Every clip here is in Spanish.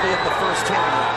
victory at the first tournament.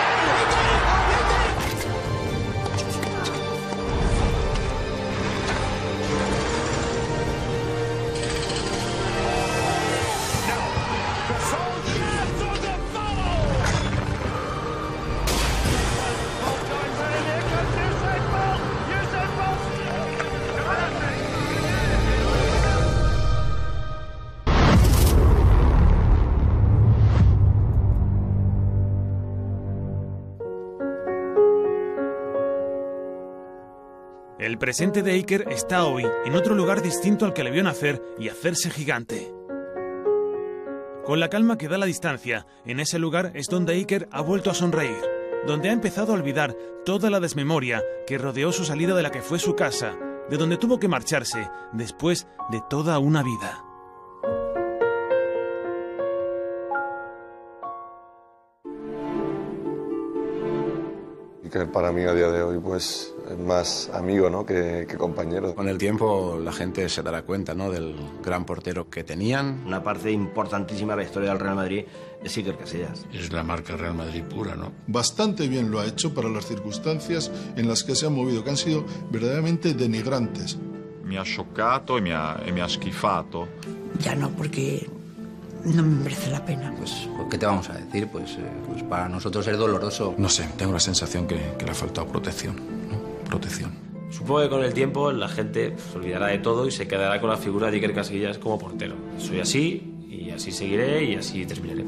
El presente de Iker está hoy en otro lugar distinto al que le vio nacer y hacerse gigante. Con la calma que da la distancia, en ese lugar es donde Iker ha vuelto a sonreír, donde ha empezado a olvidar toda la desmemoria que rodeó su salida de la que fue su casa, de donde tuvo que marcharse después de toda una vida. Iker para mí a día de hoy pues es más amigo, ¿no?, que compañero. Con el tiempo la gente se dará cuenta, ¿no?, del gran portero que tenían. Una parte importantísima de la historia del Real Madrid es Iker Casillas. Es la marca Real Madrid pura, ¿no? Bastante bien lo ha hecho para las circunstancias en las que se ha movido, que han sido verdaderamente denigrantes. Me ha chocato y me ha schifato. Ya no, porque no me merece la pena. Pues, ¿qué te vamos a decir? Pues para nosotros es doloroso. No sé, tengo la sensación que le ha faltado protección, ¿no? Protección. Supongo que con el tiempo la gente se olvidará de todo y se quedará con la figura de Iker Casillas como portero. Soy así, y así seguiré, y así terminaré.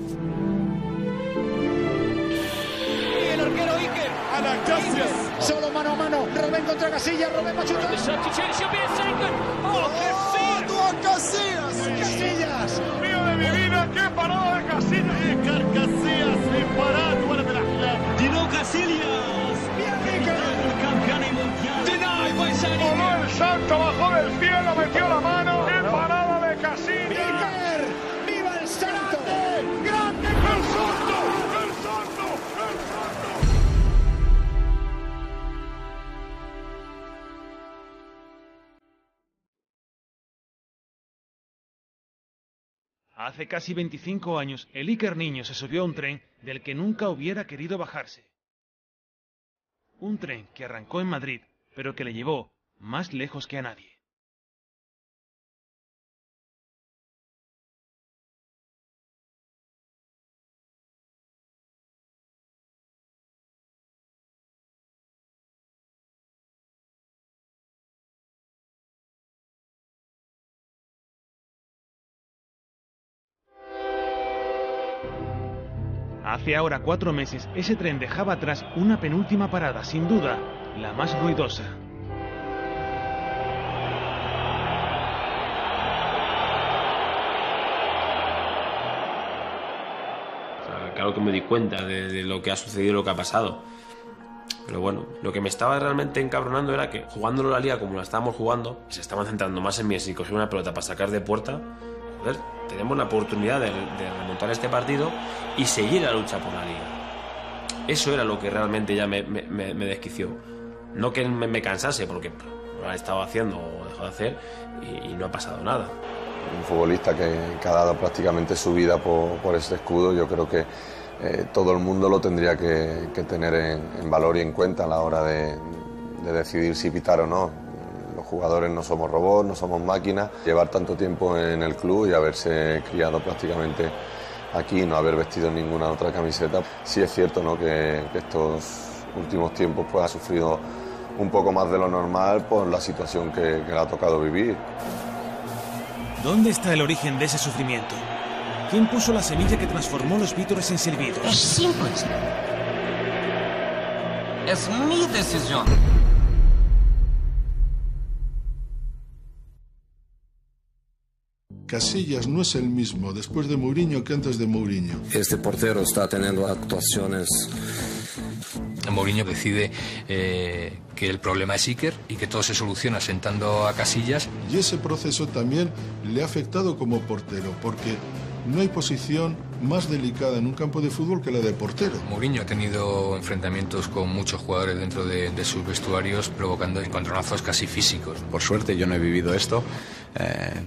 Y el arquero Iker. Ana Casillas. Solo mano a mano. Robben contra Casillas. Robben va a chutar. ¡Oh, Casillas! ¡Casillas! ¡Mío de mi vida! ¡Qué parada de Casillas! Iker Casillas disparado ولد الأحلام. ¡Dino Casillas! ¡Bien, Iker! Voló el salto, bajó del cielo, metió la mano. ¡Qué parada de Casillas! ¡Iker! ¡Viva el salto! ¡Grande! ¡El salto! ¡El salto! ¡El salto! Hace casi 25 años, el Iker niño se subió a un tren del que nunca hubiera querido bajarse. Un tren que arrancó en Madrid, pero que le llevó más lejos que a nadie. Hace ahora 4 meses, ese tren dejaba atrás una penúltima parada, sin duda, la más ruidosa. Claro que me di cuenta de lo que ha sucedido y lo que ha pasado. Pero bueno, lo que me estaba realmente encabronando era que jugándolo la liga como la estábamos jugando, se estaban centrando más en mí, si coger una pelota para sacar de puerta. Joder, tenemos la oportunidad de remontar este partido y seguir la lucha por la liga. Eso era lo que realmente ya me desquició. No que me cansase, porque lo he estado haciendo o dejado de hacer y no ha pasado nada. Un futbolista que ha dado prácticamente su vida por este escudo, yo creo que todo el mundo lo tendría que tener en valor y en cuenta a la hora de decidir si pitar o no. Los jugadores no somos robots, no somos máquinas. Llevar tanto tiempo en el club y haberse criado prácticamente aquí, no haber vestido ninguna otra camiseta. Sí es cierto, ¿no?, que estos últimos tiempos pues ha sufrido un poco más de lo normal por la situación que le ha tocado vivir. ¿Dónde está el origen de ese sufrimiento? ¿Quién puso la semilla que transformó los vítores en silbidos? Es simple. Es mi decisión. Casillas no es el mismo después de Mourinho que antes de Mourinho. Este portero está teniendo actuaciones. Mourinho decide que el problema es Iker y que todo se soluciona sentando a Casillas. Y ese proceso también le ha afectado como portero, porque no hay posición más delicada en un campo de fútbol que la de portero. Mourinho ha tenido enfrentamientos con muchos jugadores dentro de sus vestuarios, provocando encontronazos casi físicos. Por suerte yo no he vivido esto,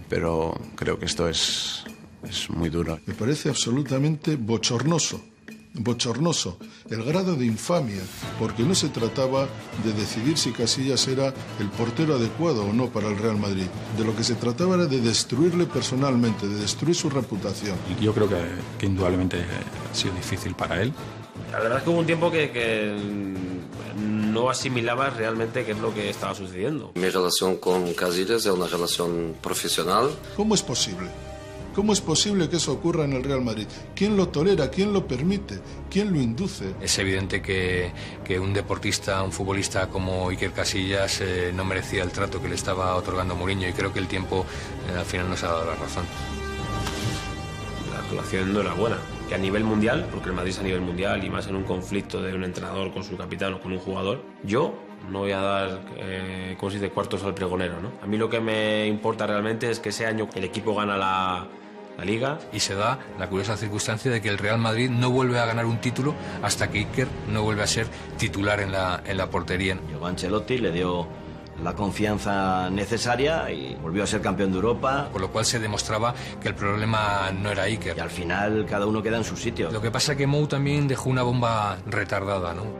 pero creo que esto es muy duro. Me parece absolutamente bochornoso bochornoso, el grado de infamia, porque no se trataba de decidir si Casillas era el portero adecuado o no para el Real Madrid. De lo que se trataba era de destruirle personalmente, de destruir su reputación. Yo creo que indudablemente ha sido difícil para él. La verdad es que hubo un tiempo que no asimilabas realmente qué es lo que estaba sucediendo. Mi relación con Casillas es una relación profesional. ¿Cómo es posible? ¿Cómo es posible que eso ocurra en el Real Madrid? ¿Quién lo tolera? ¿Quién lo permite? ¿Quién lo induce? Es evidente que un deportista, un futbolista como Iker Casillas no merecía el trato que le estaba otorgando Mourinho, y creo que el tiempo al final nos ha dado la razón. La relación no era buena. Que a nivel mundial, porque el Madrid es a nivel mundial y más en un conflicto de un entrenador con su capitán o con un jugador, yo no voy a dar, ¿cómo se dice?, cuartos al pregonero, ¿no? A mí lo que me importa realmente es que ese año el equipo gana la Liga. Y se da la curiosa circunstancia de que el Real Madrid no vuelve a ganar un título hasta que Iker no vuelve a ser titular en la portería. Llegó Ancelotti, le dio la confianza necesaria y volvió a ser campeón de Europa. Por lo cual se demostraba que el problema no era Iker. Y al final cada uno queda en su sitio. Lo que pasa es que Mou también dejó una bomba retardada, ¿no?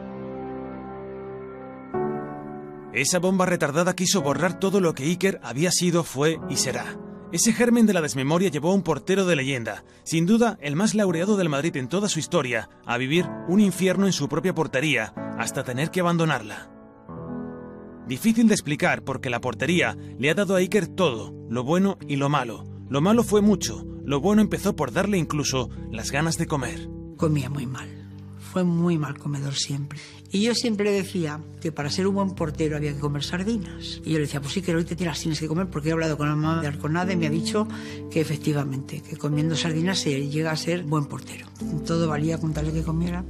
Esa bomba retardada quiso borrar todo lo que Iker había sido, fue y será. Ese germen de la desmemoria llevó a un portero de leyenda, sin duda el más laureado del Madrid en toda su historia, a vivir un infierno en su propia portería, hasta tener que abandonarla. Difícil de explicar porque la portería le ha dado a Iker todo, lo bueno y lo malo. Lo malo fue mucho, lo bueno empezó por darle incluso las ganas de comer. Comía muy mal, fue muy mal comedor siempre. Y yo siempre decía que para ser un buen portero había que comer sardinas. Y yo le decía, pues sí, que hoy te tienes que comer, porque he hablado con la mamá de Arconada y me ha dicho que efectivamente, que comiendo sardinas se llega a ser buen portero. Todo valía con tal de que comiera.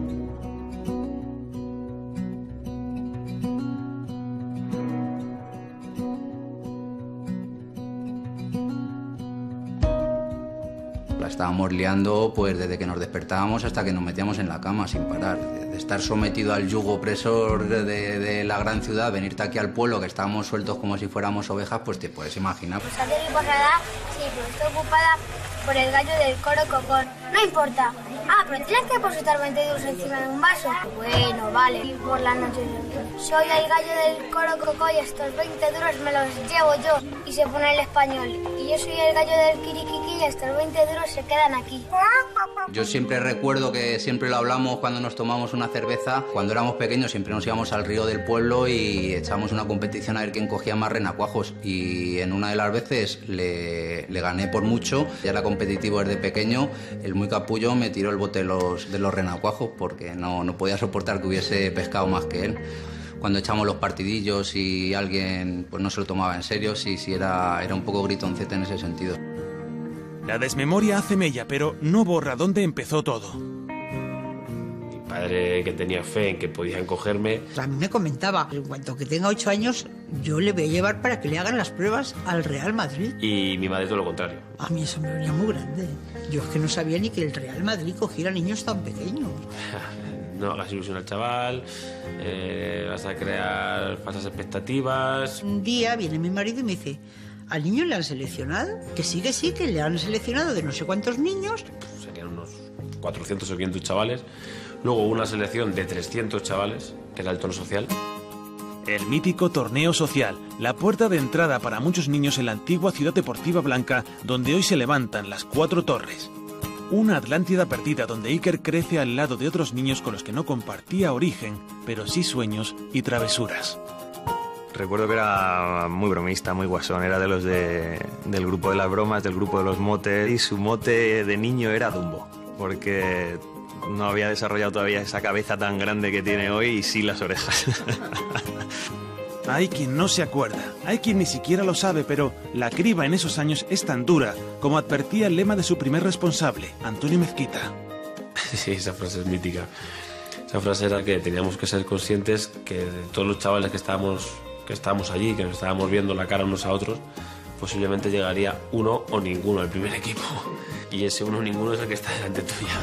La estábamos liando pues desde que nos despertábamos hasta que nos metíamos en la cama sin parar. De estar sometido al yugo opresor de la gran ciudad, venirte aquí al pueblo que estábamos sueltos como si fuéramos ovejas, pues te puedes imaginar. Pues hacer mi posada, sí, pero estoy ocupada por el gallo del coro cocón. No importa. Ah, pero tienes que depositar 20 euros encima de un vaso. Bueno, vale. Y por la noche soy el gallo del coro cocó y estos 20 duros me los llevo yo. Y se pone el español. Y yo soy el gallo del kirikiqui y estos 20 duros se quedan aquí. Yo siempre recuerdo que siempre lo hablamos cuando nos tomamos una cerveza. Cuando éramos pequeños siempre nos íbamos al río del pueblo y echábamos una competición a ver quién cogía más renacuajos. Y en una de las veces le gané por mucho. Ya era competitivo desde pequeño. El muy capullo me tiró el bote de los renacuajos porque no podía soportar que hubiese pescado más que él. Cuando echamos los partidillos y alguien pues no se lo tomaba en serio, sí era un poco gritoncete en ese sentido. La desmemoria hace mella, pero no borra dónde empezó todo. Mi padre, que tenía fe en que podían cogerme. A mí me comentaba, en cuanto que tenga 8 años, yo le voy a llevar para que le hagan las pruebas al Real Madrid. Y mi madre todo lo contrario. A mí eso me venía muy grande. Yo es que no sabía ni que el Real Madrid cogiera niños tan pequeños. No hagas ilusión al chaval, vas a crear falsas expectativas. Un día viene mi marido y me dice, ¿al niño le han seleccionado? Que sí, que le han seleccionado de no sé cuántos niños. Serían unos 400 o 500 chavales. Luego una selección de 300 chavales, que era el tono social. El mítico torneo social, la puerta de entrada para muchos niños en la antigua ciudad deportiva blanca, donde hoy se levantan las 4 torres. Una Atlántida perdida donde Iker crece al lado de otros niños con los que no compartía origen, pero sí sueños y travesuras. Recuerdo que era muy bromista, muy guasón, era de los del grupo de las bromas, del grupo de los motes, y su mote de niño era Dumbo, porque no había desarrollado todavía esa cabeza tan grande que tiene hoy y sí las orejas. Hay quien no se acuerda, hay quien ni siquiera lo sabe, pero la criba en esos años es tan dura como advertía el lema de su primer responsable, Antonio Mezquita. Sí, esa frase es mítica. Esa frase era que teníamos que ser conscientes que de todos los chavales que estábamos allí, que nos estábamos viendo la cara unos a otros, posiblemente llegaría uno o ninguno al primer equipo. Y ese uno o ninguno es el que está delante tuya.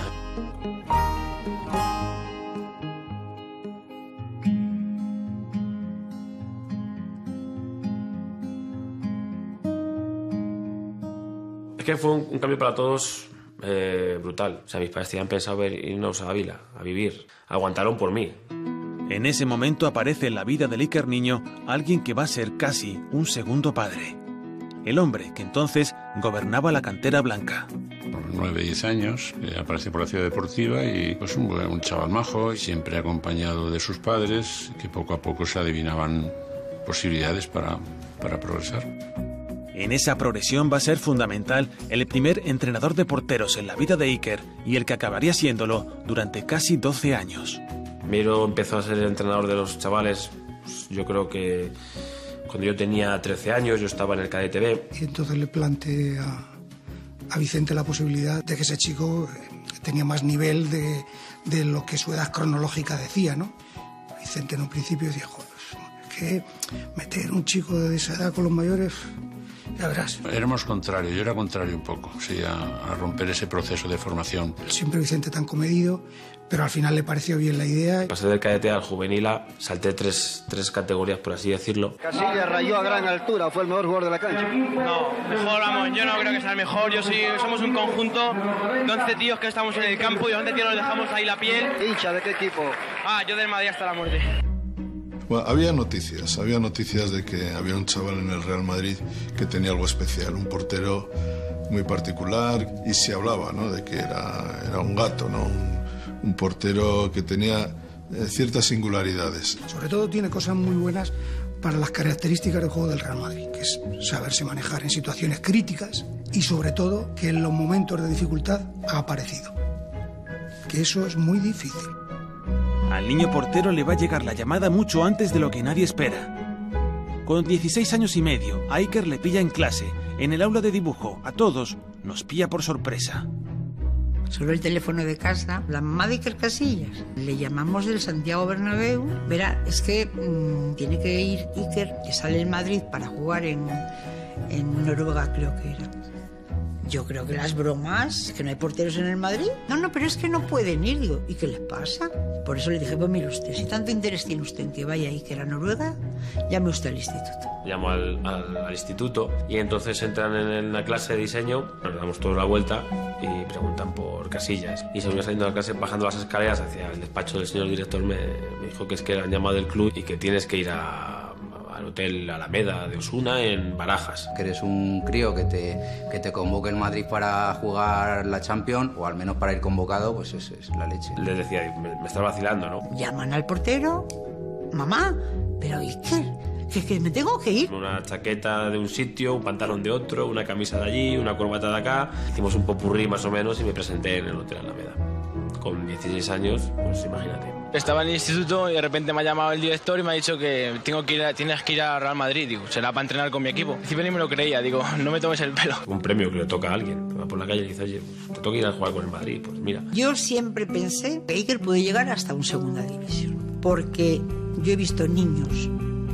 Es que fue un cambio para todos brutal. O sea, mis padres tenían pensado irnos a Ávila, a vivir. Aguantaron por mí. En ese momento aparece en la vida del Iker niño alguien que va a ser casi un segundo padre. El hombre que entonces gobernaba la cantera blanca. 9, 10 años, aparece por la ciudad deportiva y pues un chaval majo, siempre acompañado de sus padres, que poco a poco se adivinaban posibilidades para progresar. En esa progresión va a ser fundamental el primer entrenador de porteros en la vida de Iker y el que acabaría siéndolo durante casi 12 años. Miro empezó a ser el entrenador de los chavales, pues, yo creo que cuando yo tenía 13 años, yo estaba en el cadete B. Y entonces le planteé a Vicente la posibilidad de que ese chico tenía más nivel de lo que su edad cronológica decía, ¿no? Vicente en un principio decía, joder, es que meter un chico de esa edad con los mayores, ya verás. Éramos contrarios, yo era contrario un poco, sí, a romper ese proceso de formación. Siempre Vicente tan comedido, pero al final le pareció bien la idea. Pasé del cadete al juvenil A, salté tres categorías, por así decirlo. Casillas rayó a gran altura, fue el mejor jugador de la cancha. No, mejor, vamos, yo no creo que sea el mejor. Somos un conjunto de 11 tíos que estamos en el campo y 11 tíos nos dejamos ahí la piel. ¿Hincha de qué equipo? Yo del Madrid hasta la muerte. Bueno, había noticias de que había un chaval en el Real Madrid que tenía algo especial, un portero muy particular, y se hablaba, ¿no?, de que era un gato, ¿no?, un portero que tenía ciertas singularidades. Sobre todo tiene cosas muy buenas para las características del juego del Real Madrid, que es saberse manejar en situaciones críticas y sobre todo que en los momentos de dificultad ha aparecido, que eso es muy difícil. Al niño portero le va a llegar la llamada mucho antes de lo que nadie espera. Con 16 años y medio, a Iker le pilla en clase, en el aula de dibujo. A todos nos pilla por sorpresa. Sonó el teléfono de casa, la mamá de Iker Casillas. Le llamamos del Santiago Bernabéu. Verá, es que tiene que ir Iker, que sale en Madrid para jugar en Noruega, creo que era. Yo creo que las bromas, que no hay porteros en el Madrid. No, pero es que no pueden ir. Digo, ¿y qué les pasa? Por eso le dije, pues mire usted, si tanto interés tiene usted en que vaya a Iker a Noruega, llame usted al instituto. Llamo al instituto y entonces entran en la clase de diseño, nos damos toda la vuelta y preguntan por Casillas. Y según saliendo de la clase, bajando las escaleras hacia el despacho del señor director, me dijo que es que han llamado del club y que tienes que ir al hotel Alameda de Osuna en Barajas. Que eres un crío que te convoque en Madrid para jugar la Champions, o al menos para ir convocado, pues es la leche. Les decía, me está vacilando, ¿no? Llaman al portero, mamá, pero Iker, que me tengo que ir. Una chaqueta de un sitio, un pantalón de otro, una camisa de allí, una corbata de acá. Hicimos un popurrí más o menos y me presenté en el hotel Alameda. Con 16 años, pues imagínate. Estaba en el instituto y de repente me ha llamado el director y me ha dicho que tienes que ir a Real Madrid. Digo, será para entrenar con mi equipo. Al principio ni me lo creía, digo, no me tomes el pelo. Un premio que le toca a alguien. Va por la calle y dice, oye, te toca ir a jugar con el Madrid. Pues mira. Yo siempre pensé que Iker puede llegar hasta un segunda división. Porque yo he visto niños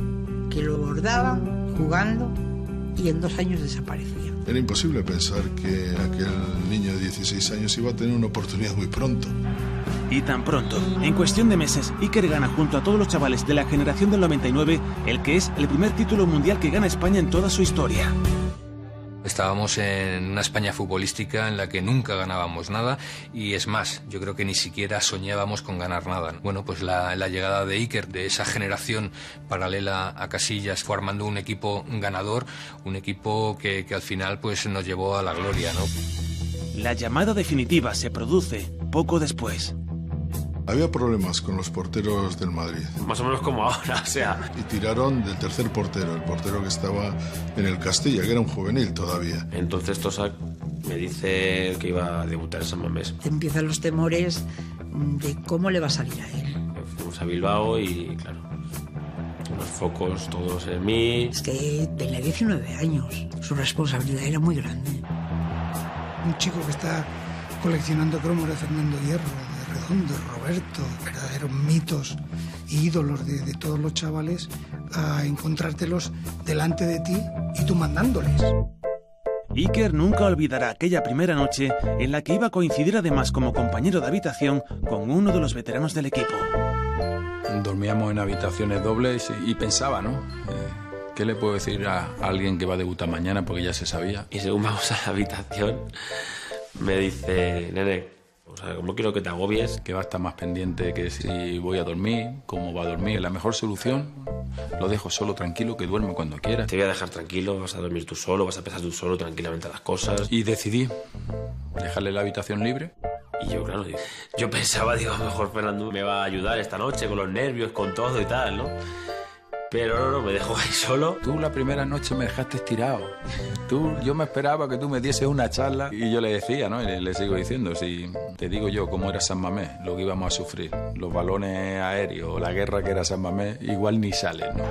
que lo bordaban jugando y en 2 años desaparecían. Era imposible pensar que aquel niño de 16 años iba a tener una oportunidad muy pronto. Y tan pronto, en cuestión de meses, Iker gana junto a todos los chavales de la generación del 99 el que es el primer título mundial que gana España en toda su historia. Estábamos en una España futbolística en la que nunca ganábamos nada y es más, yo creo que ni siquiera soñábamos con ganar nada. Bueno, pues la llegada de Iker, de esa generación paralela a Casillas, fue armando un equipo ganador, un equipo que al final pues nos llevó a la gloria, ¿no? La llamada definitiva se produce poco después. Había problemas con los porteros del Madrid. Más o menos como ahora, o sea. Y tiraron del tercer portero, el portero que estaba en el Castilla, que era un juvenil todavía. Entonces Tosac me dice que iba a debutar en San Mamés. Te empiezan los temores de cómo le va a salir a él. Fuimos a Bilbao y, claro, unos focos todos en mí. Es que tenía 19 años, su responsabilidad era muy grande. Un chico que está coleccionando cromos de Fernando Hierro, de Roberto, verdaderos mitos y ídolos de todos los chavales, a encontrártelos delante de ti y tú mandándoles. Iker nunca olvidará aquella primera noche en la que iba a coincidir además como compañero de habitación con uno de los veteranos del equipo. Dormíamos en habitaciones dobles y pensaba, ¿no? ¿Qué le puedo decir a alguien que va a debutar mañana? Porque ya se sabía. Y según vamos a la habitación, me dice, nene, o sea, como quiero que te agobies. Que va a estar más pendiente que si voy a dormir, cómo va a dormir. La mejor solución, lo dejo solo, tranquilo, que duerme cuando quiera. Te voy a dejar tranquilo, vas a dormir tú solo, vas a pensar tú solo tranquilamente las cosas. Y decidí dejarle la habitación libre. Y yo, claro, yo pensaba, digo, a lo mejor Fernando me va a ayudar esta noche con los nervios, con todo y tal, ¿no? Pero no, me dejó ahí solo. Tú la primera noche me dejaste estirado. Yo me esperaba que tú me dieses una charla y yo le decía, ¿no? Y le sigo diciendo, si te digo yo cómo era San Mamés, lo que íbamos a sufrir, los balones aéreos, la guerra que era San Mamés, igual ni salen, ¿no?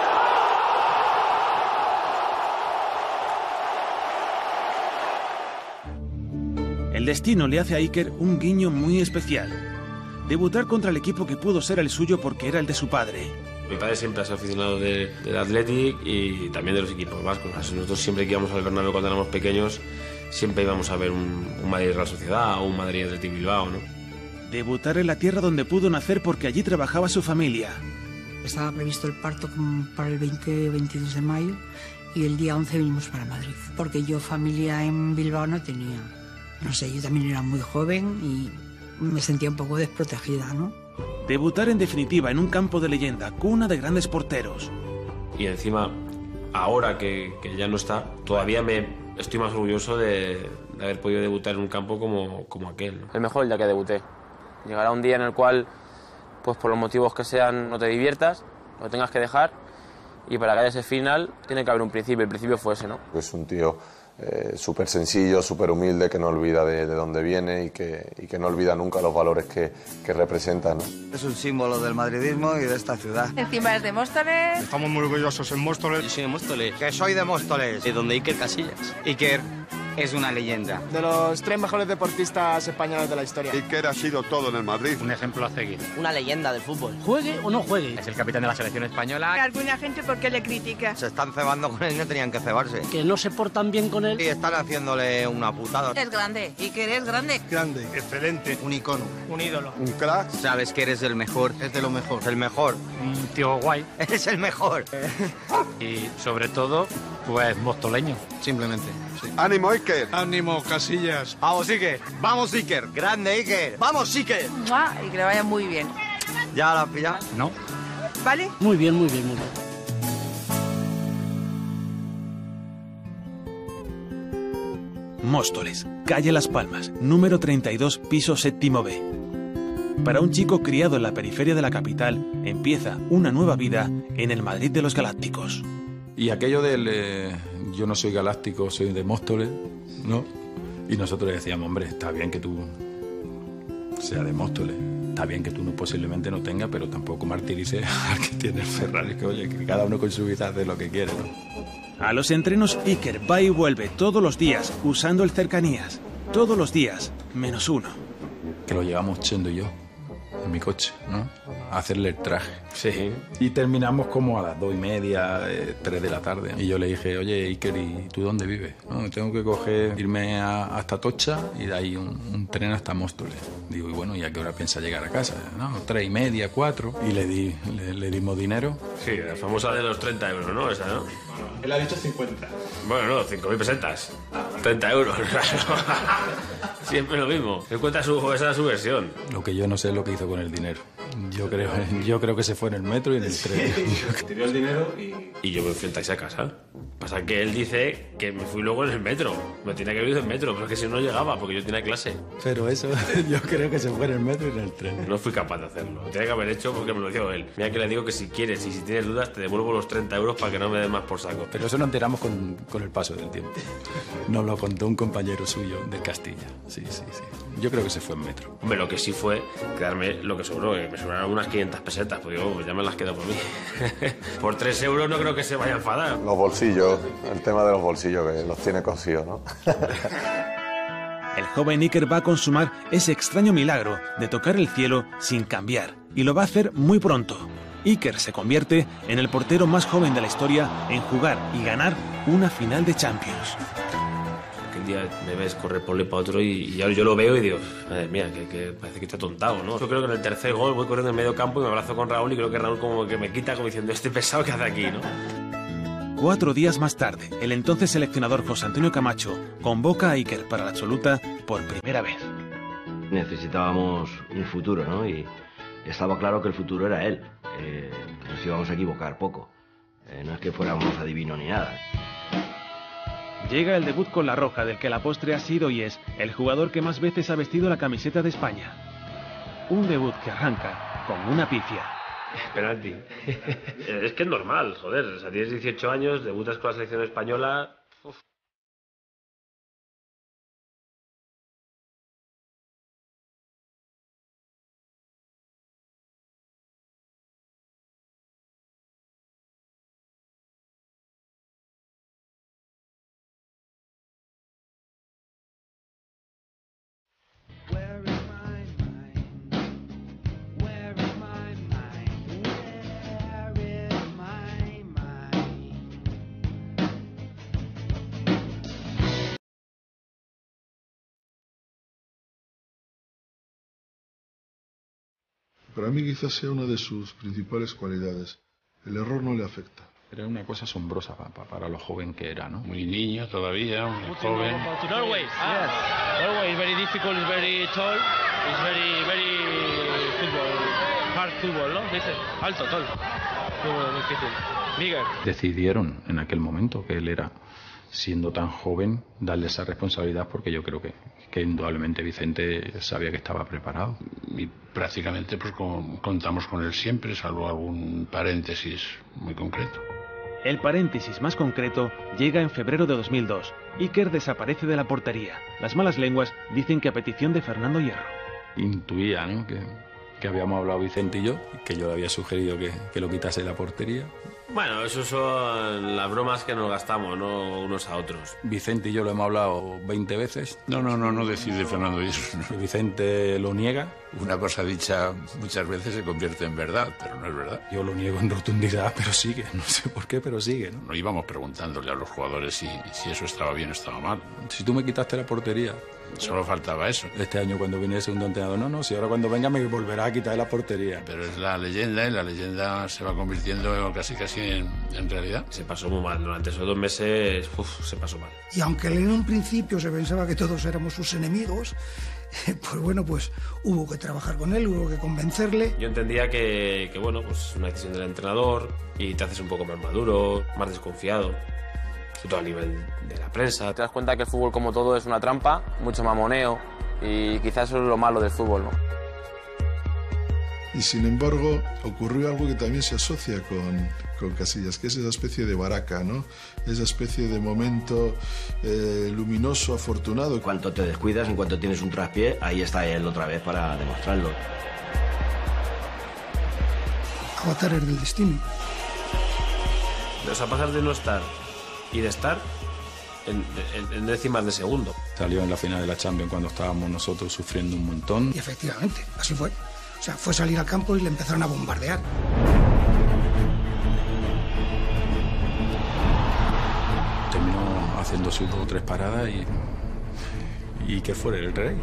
El destino le hace a Iker un guiño muy especial. Debutar contra el equipo que pudo ser el suyo porque era el de su padre. Mi padre siempre ha sido aficionado del Athletic y también de los equipos vascos. Nosotros siempre que íbamos al Bernabéu cuando éramos pequeños, siempre íbamos a ver un Madrid Real Sociedad o un Madrid Athletic Bilbao, ¿no? Debutar en la tierra donde pudo nacer porque allí trabajaba su familia. Estaba previsto el parto para el 20 o 22 de mayo y el día 11 vinimos para Madrid. Porque yo familia en Bilbao no tenía. No sé, yo también era muy joven y me sentía un poco desprotegida, ¿no? Debutar en definitiva en un campo de leyenda, cuna de grandes porteros. Y encima, ahora que ya no está, todavía estoy más orgulloso de haber podido debutar en un campo como aquel, ¿no? El mejor el día que debuté. Llegará un día en el cual, pues por los motivos que sean, no te diviertas, lo tengas que dejar, y para que haya ese final tiene que haber un principio. El principio fue ese, ¿no? Es un tío súper sencillo, súper humilde, que no olvida de dónde viene y que no olvida nunca los valores que representa, ¿no? Es un símbolo del madridismo y de esta ciudad. Encima es de Móstoles. Estamos muy orgullosos en Móstoles. Yo soy de Móstoles. Que soy de Móstoles. De donde Iker Casillas. Iker es una leyenda. De los 3 mejores deportistas españoles de la historia. Iker ha sido todo en el Madrid. Un ejemplo a seguir. Una leyenda del fútbol. Juegue o no juegue. Es el capitán de la selección española. Alguna gente, ¿por qué le critica? Se están cebando con él y no tenían que cebarse. Que no se portan bien con él. Y están haciéndole una putada. Es grande. Iker es grande. Grande, excelente, Un icono. Un ídolo. un crack. Sabes que eres el mejor. Es de lo mejor. El mejor. Un tío guay. Eres el mejor. Y sobre todo, pues mostoleño. Simplemente. Sí. ¡Ánimo, Iker! Ánimo, Casillas. Vamos, Iker. Vamos, Iker. Grande, Iker. Vamos, Iker. Y que le vaya muy bien. ¿Ya la has pillado? ¿No? ¿Vale? Muy bien, muy bien, muy bien. Móstoles, calle Las Palmas, número 32, piso 7B. Para un chico criado en la periferia de la capital, empieza una nueva vida en el Madrid de los Galácticos. Y aquello del yo no soy galáctico, soy de Móstoles, ¿no? Y nosotros le decíamos, hombre, está bien que tú seas de Móstoles, está bien que tú posiblemente no tengas, pero tampoco martirices al que tiene el Ferrari, que oye, que cada uno con su vida hace lo que quiere, ¿no? A los entrenos Iker va y vuelve todos los días usando el cercanías. Todos los días, menos uno. Que lo llevamos Chendo y yo, en mi coche, ¿no? A hacerle el traje. Sí. Y terminamos como a las 2:30, 3 de la tarde. Y yo le dije, oye, Iker, ¿y tú dónde vives? No, tengo que irme hasta Atocha y de ahí un tren hasta Móstoles. Digo, y bueno, ¿y a qué hora piensa llegar a casa? No, 3:30, 4. Y le dimos dinero. Sí, la famosa de los 30 euros, ¿no? Esa, ¿no? Él ha dicho 50. Bueno, no, 5.000 pesetas. 30 euros. Siempre lo mismo. Esa es su versión. Lo que yo no sé es lo que hizo con el dinero. Yo creo que se fue en el metro y en el tren. Te dio el dinero y yo me fui en taxi a casa. Pasa que él dice que me fui luego en el metro. Me tenía que haber ido en metro, pero es que si no llegaba porque yo tenía clase. Pero eso, yo creo que se fue en el metro y en el tren. No fui capaz de hacerlo. Lo tenía que haber hecho porque me lo dio él. Mira que le digo que si quieres y si tienes dudas te devuelvo los 30 euros para que no me des más por saco. Pero eso nos enteramos con el paso del tiempo. Nos lo contó un compañero suyo de Castilla. Sí. Yo creo que se fue en metro. Hombre, lo que sí fue quedarme lo que sobró. Me sobraron unas 500 pesetas. Pues digo, ya me las quedo por mí. Por 3 euros no creo que se vaya a enfadar. Los bolsillos, el tema de los bolsillos, que los tiene cosidos, ¿no? El joven Iker va a consumar ese extraño milagro de tocar el cielo sin cambiar. Y lo va a hacer muy pronto. Iker se convierte en el portero más joven de la historia en jugar y ganar una final de Champions. Aquel día me ves correr por un para otro y ahora yo lo veo y digo, madre mía, que parece que está tontado, ¿no? Yo creo que en el tercer gol voy corriendo en medio campo y me abrazo con Raúl y creo que Raúl como que me quita como diciendo, este pesado que hace aquí, ¿no? 4 días más tarde, el entonces seleccionador José Antonio Camacho convoca a Iker para la absoluta por primera vez. Necesitábamos un futuro, ¿no? Y estaba claro que el futuro era él. Nos íbamos a equivocar poco. No es que fuéramos adivinos ni nada. Llega el debut con la Roja, del que la postre ha sido y es el jugador que más veces ha vestido la camiseta de España. Un debut que arranca con una pifia. Penalti. Es que es normal, joder. O sea, tienes 18 años, debutas con la selección española. Uf. Para mí quizás sea una de sus principales cualidades. El error no le afecta. Era una cosa asombrosa para lo joven que era, ¿no? Muy niño todavía, muy joven. Norway, Norway is very difficult, is very tall, is very football, hard football, ¿no? Dice, alto, tall, muy difícil, bigger. Decidieron en aquel momento que él era, siendo tan joven, darle esa responsabilidad porque yo creo que indudablemente Vicente sabía que estaba preparado. Y prácticamente pues contamos con él siempre, salvo algún paréntesis muy concreto. El paréntesis más concreto llega en febrero de 2002. Iker desaparece de la portería. Las malas lenguas dicen que a petición de Fernando Hierro. Intuía, ¿no?, que habíamos hablado Vicente y yo, que yo le había sugerido que lo quitase de la portería. Bueno, eso son las bromas que nos gastamos, ¿no?, unos a otros. Vicente y yo lo hemos hablado 20 veces. No decide Fernando eso. Vicente lo niega. Una cosa dicha muchas veces se convierte en verdad, pero no es verdad. Yo lo niego en rotundidad, pero sigue. No sé por qué, pero sigue, ¿no? No íbamos preguntándole a los jugadores si eso estaba bien o estaba mal. Si tú me quitaste la portería... Solo faltaba eso. Este año cuando vine el segundo entrenador, si ahora cuando venga me volverá a quitar la portería. Pero es la leyenda y la leyenda se va convirtiendo casi en realidad. Se pasó muy mal, durante esos 2 meses se pasó mal. Y aunque en un principio se pensaba que todos éramos sus enemigos, pues bueno, pues hubo que trabajar con él, hubo que convencerle. Yo entendía que bueno, pues es una decisión del entrenador y te haces un poco más maduro, más desconfiado. Todo a nivel de la prensa. Te das cuenta que el fútbol, como todo, es una trampa, mucho mamoneo, y quizás eso es lo malo del fútbol, ¿no? Y sin embargo, ocurrió algo que también se asocia con Casillas, que es esa especie de baraca, ¿no? Esa especie de momento luminoso, afortunado. En cuanto te descuidas, en cuanto tienes un traspié, ahí está él otra vez para demostrarlo. Avatares del destino. O sea, pasar de no estar y de estar en décimas de segundo. Salió en la final de la Champions cuando estábamos nosotros sufriendo un montón. Y efectivamente, así fue. O sea, fue salir al campo y le empezaron a bombardear. Terminó haciendo sus 2 o 3 paradas y que fuera el rey.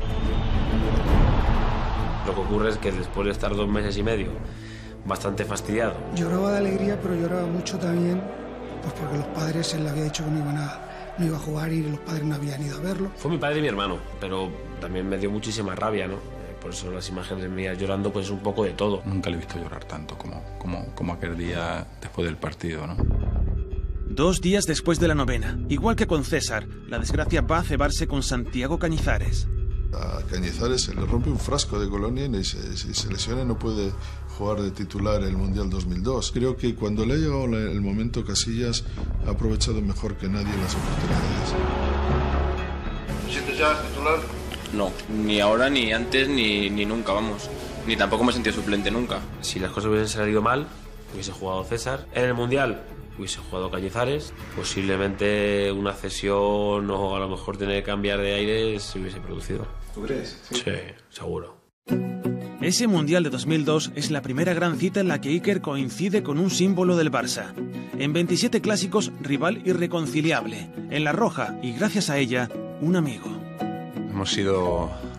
Lo que ocurre es que después de estar 2 meses y medio bastante fastidiado. Lloraba de alegría, pero lloraba mucho también, pues porque los padres, él le había dicho que no iba a jugar y los padres no habían ido a verlo. Fue mi padre y mi hermano, pero también me dio muchísima rabia, ¿no? Por eso las imágenes mías llorando, pues es un poco de todo. Nunca le he visto llorar tanto como aquel día después del partido, ¿no? 2 días después de la novena, igual que con César, la desgracia va a cebarse con Santiago Cañizares. A Cañizares se le rompe un frasco de colonia y si se lesiona no puede jugar de titular el Mundial 2002. Creo que cuando le ha llegado el momento, Casillas ha aprovechado mejor que nadie las oportunidades. ¿Te sientes ya titular? No, ni ahora, ni antes, ni nunca, vamos. Ni tampoco me sentí suplente nunca. Si las cosas hubiesen salido mal, hubiese jugado César. En el Mundial hubiese jugado Cañizares. Posiblemente una cesión o a lo mejor tener que cambiar de aire se hubiese producido. ¿Tú crees? Sí, seguro. Ese Mundial de 2002 es la primera gran cita en la que Iker coincide con un símbolo del Barça. En 27 clásicos, rival irreconciliable. En la roja, y gracias a ella, un amigo. Hemos sido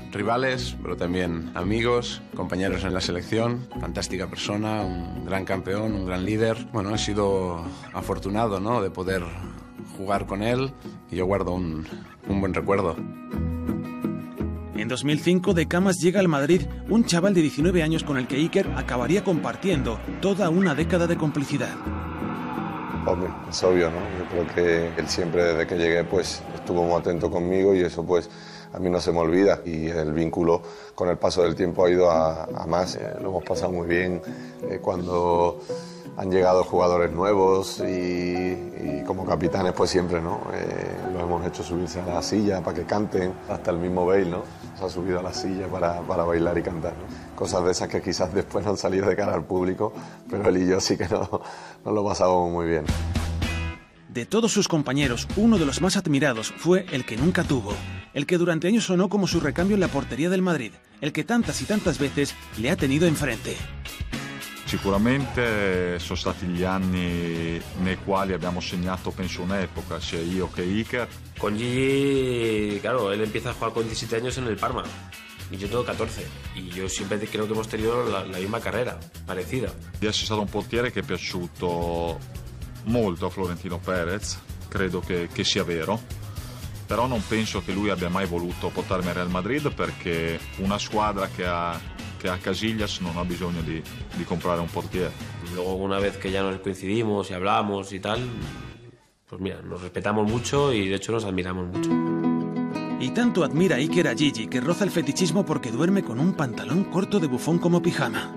rivales, pero también amigos, compañeros en la selección, fantástica persona, un gran campeón, un gran líder. Bueno, he sido afortunado, ¿no?, de poder jugar con él y yo guardo un buen recuerdo. En 2005, de Camas llega al Madrid un chaval de 19 años con el que Iker acabaría compartiendo toda una década de complicidad. Hombre, es obvio, ¿no? Yo creo que él siempre, desde que llegué, pues estuvo muy atento conmigo y eso, pues, a mí no se me olvida. Y el vínculo, con el paso del tiempo, ha ido a más. Lo hemos pasado muy bien cuando han llegado jugadores nuevos y como capitanes, pues siempre, ¿no? Lo hemos hecho subirse a la silla para que canten. Hasta el mismo Bale, ¿no?, se ha subido a la silla para bailar y cantar, ¿no? Cosas de esas que quizás después no han salido de cara al público, pero él y yo sí que no lo pasábamos muy bien. De todos sus compañeros, uno de los más admirados fue el que nunca tuvo, el que durante años sonó como su recambio en la portería del Madrid, el que tantas y tantas veces le ha tenido enfrente. Sicuramente sono stati gli anni nei quali abbiamo segnato, penso, un'epoca, sia io che Iker. Con Gigi, claro, él empieza a jugar con 17 años en el Parma y yo tengo 14 y yo siempre creo que hemos tenido la misma carrera, parecida. Di essere stato un portiere che è piaciuto molto a Florentino Perez, credo che sia vero, però non penso che lui abbia mai voluto portarmi al Real Madrid perché una squadra che ha Casillas non ha bisogno di comprare un portiere. Luego, una vez que ya nos coincidimos y hablamos y tal, pues mira, nos respetamos mucho y de hecho nos admiramos mucho. Y tanto admira Iker a Gigi que roza el fetichismo porque duerme con un pantalón corto de bufón como pijama.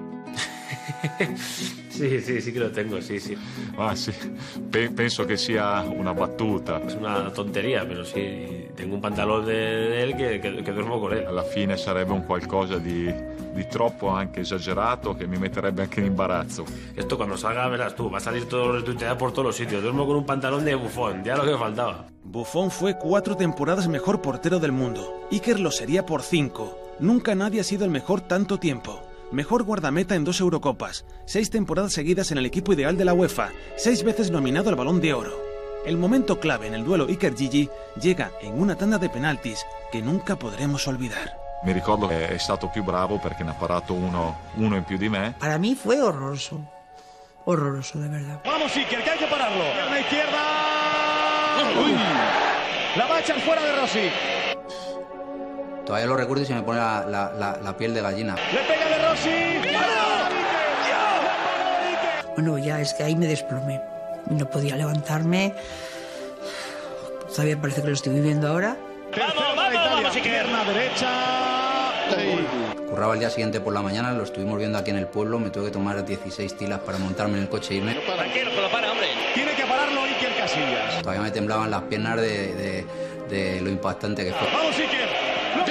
Sí que lo tengo, sí. Ah, sì. Penso che sia una battuta. Es una tontería, pero sí, tengo un pantalón de él que duermo con él. Alla fine sarebbe un qualcosa di troppo anche esagerato che mi metterebbe anche in imbarazzo. Esto cuando salga, verás tú, va a salir todo retuiteado por todos los sitios. Duermo con un pantalón de Buffon, ya lo que me faltaba. Buffon fue 4 temporadas mejor portero del mundo. Iker lo sería por 5. Nunca nadie ha sido el mejor tanto tiempo. Mejor guardameta en 2 Eurocopas, 6 temporadas seguidas en el equipo ideal de la UEFA, 6 veces nominado al Balón de Oro. El momento clave en el duelo Iker-Gigi llega en una tanda de penaltis que nunca podremos olvidar. Mi ricordo che è stato più bravo perché ne ha parato uno in più di me. Para mí fue horroroso. Horroroso, de verdad. Vamos, Iker, que hay que pararlo. Pierna izquierda. Uy. La va a echar fuera de Rossi. Todavía lo recuerdo y se me pone la piel de gallina. Le pega de Rossi. Bueno, ya es que ahí me desplomé. No podía levantarme. Todavía parece que lo estoy viviendo ahora. Vamos, pierna derecha. Curraba el día siguiente por la mañana, lo estuvimos viendo aquí en el pueblo, me tuve que tomar 16 tilas para montarme en el coche e irme. Tranquilo, que lo para, hombre. Tiene que pararlo Iker Casillas. Todavía me temblaban las piernas de lo impactante que fue. ¡Vamos, Iker!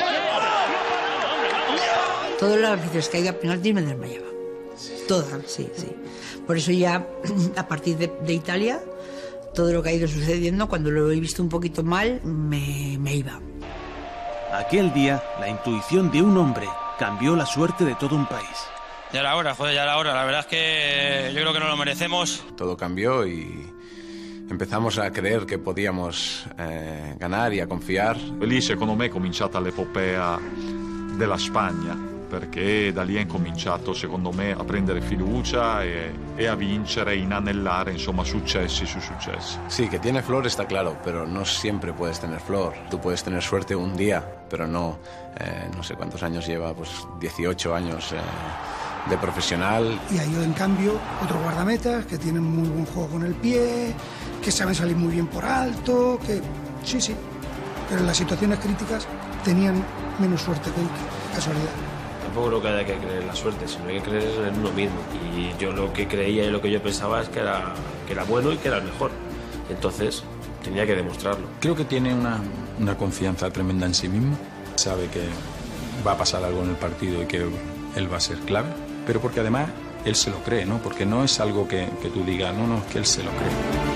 Todas las veces que haya penalti me desmayaba. Todas, sí. Por eso ya, a partir de Italia, todo lo que ha ido sucediendo, cuando lo he visto un poquito mal, me iba. Aquel día, la intuición de un hombre cambió la suerte de todo un país. Ya era hora, la verdad es que yo creo que no lo merecemos. Todo cambió y empezamos a creer che podíamos ganar y a confiar. Lì secondo me è cominciata l'epopea della Spagna, perché da lì è incominciato secondo me a prendere fiducia e a vincere, inanellare insomma successi su successi. Sí, que tiene flor está claro, pero no siempre puedes tener flor. Tú puedes tener suerte un día, pero no sé cuántos años lleva, pues 18 años de profesional. Y hay en cambio otros guardametas que tienen muy buen juego con el pie, que saben salir muy bien por alto, que sí, pero en las situaciones críticas tenían menos suerte que Iker, casualidad. Tampoco creo que haya que creer en la suerte, sino hay que creer en uno mismo. Y yo lo que creía y lo que yo pensaba es que era bueno y que era el mejor. Entonces tenía que demostrarlo. Creo que tiene una confianza tremenda en sí mismo. Sabe que va a pasar algo en el partido y que él va a ser clave. Pero porque además él se lo cree, ¿no? Porque no es algo que tú digas, no, es que él se lo cree.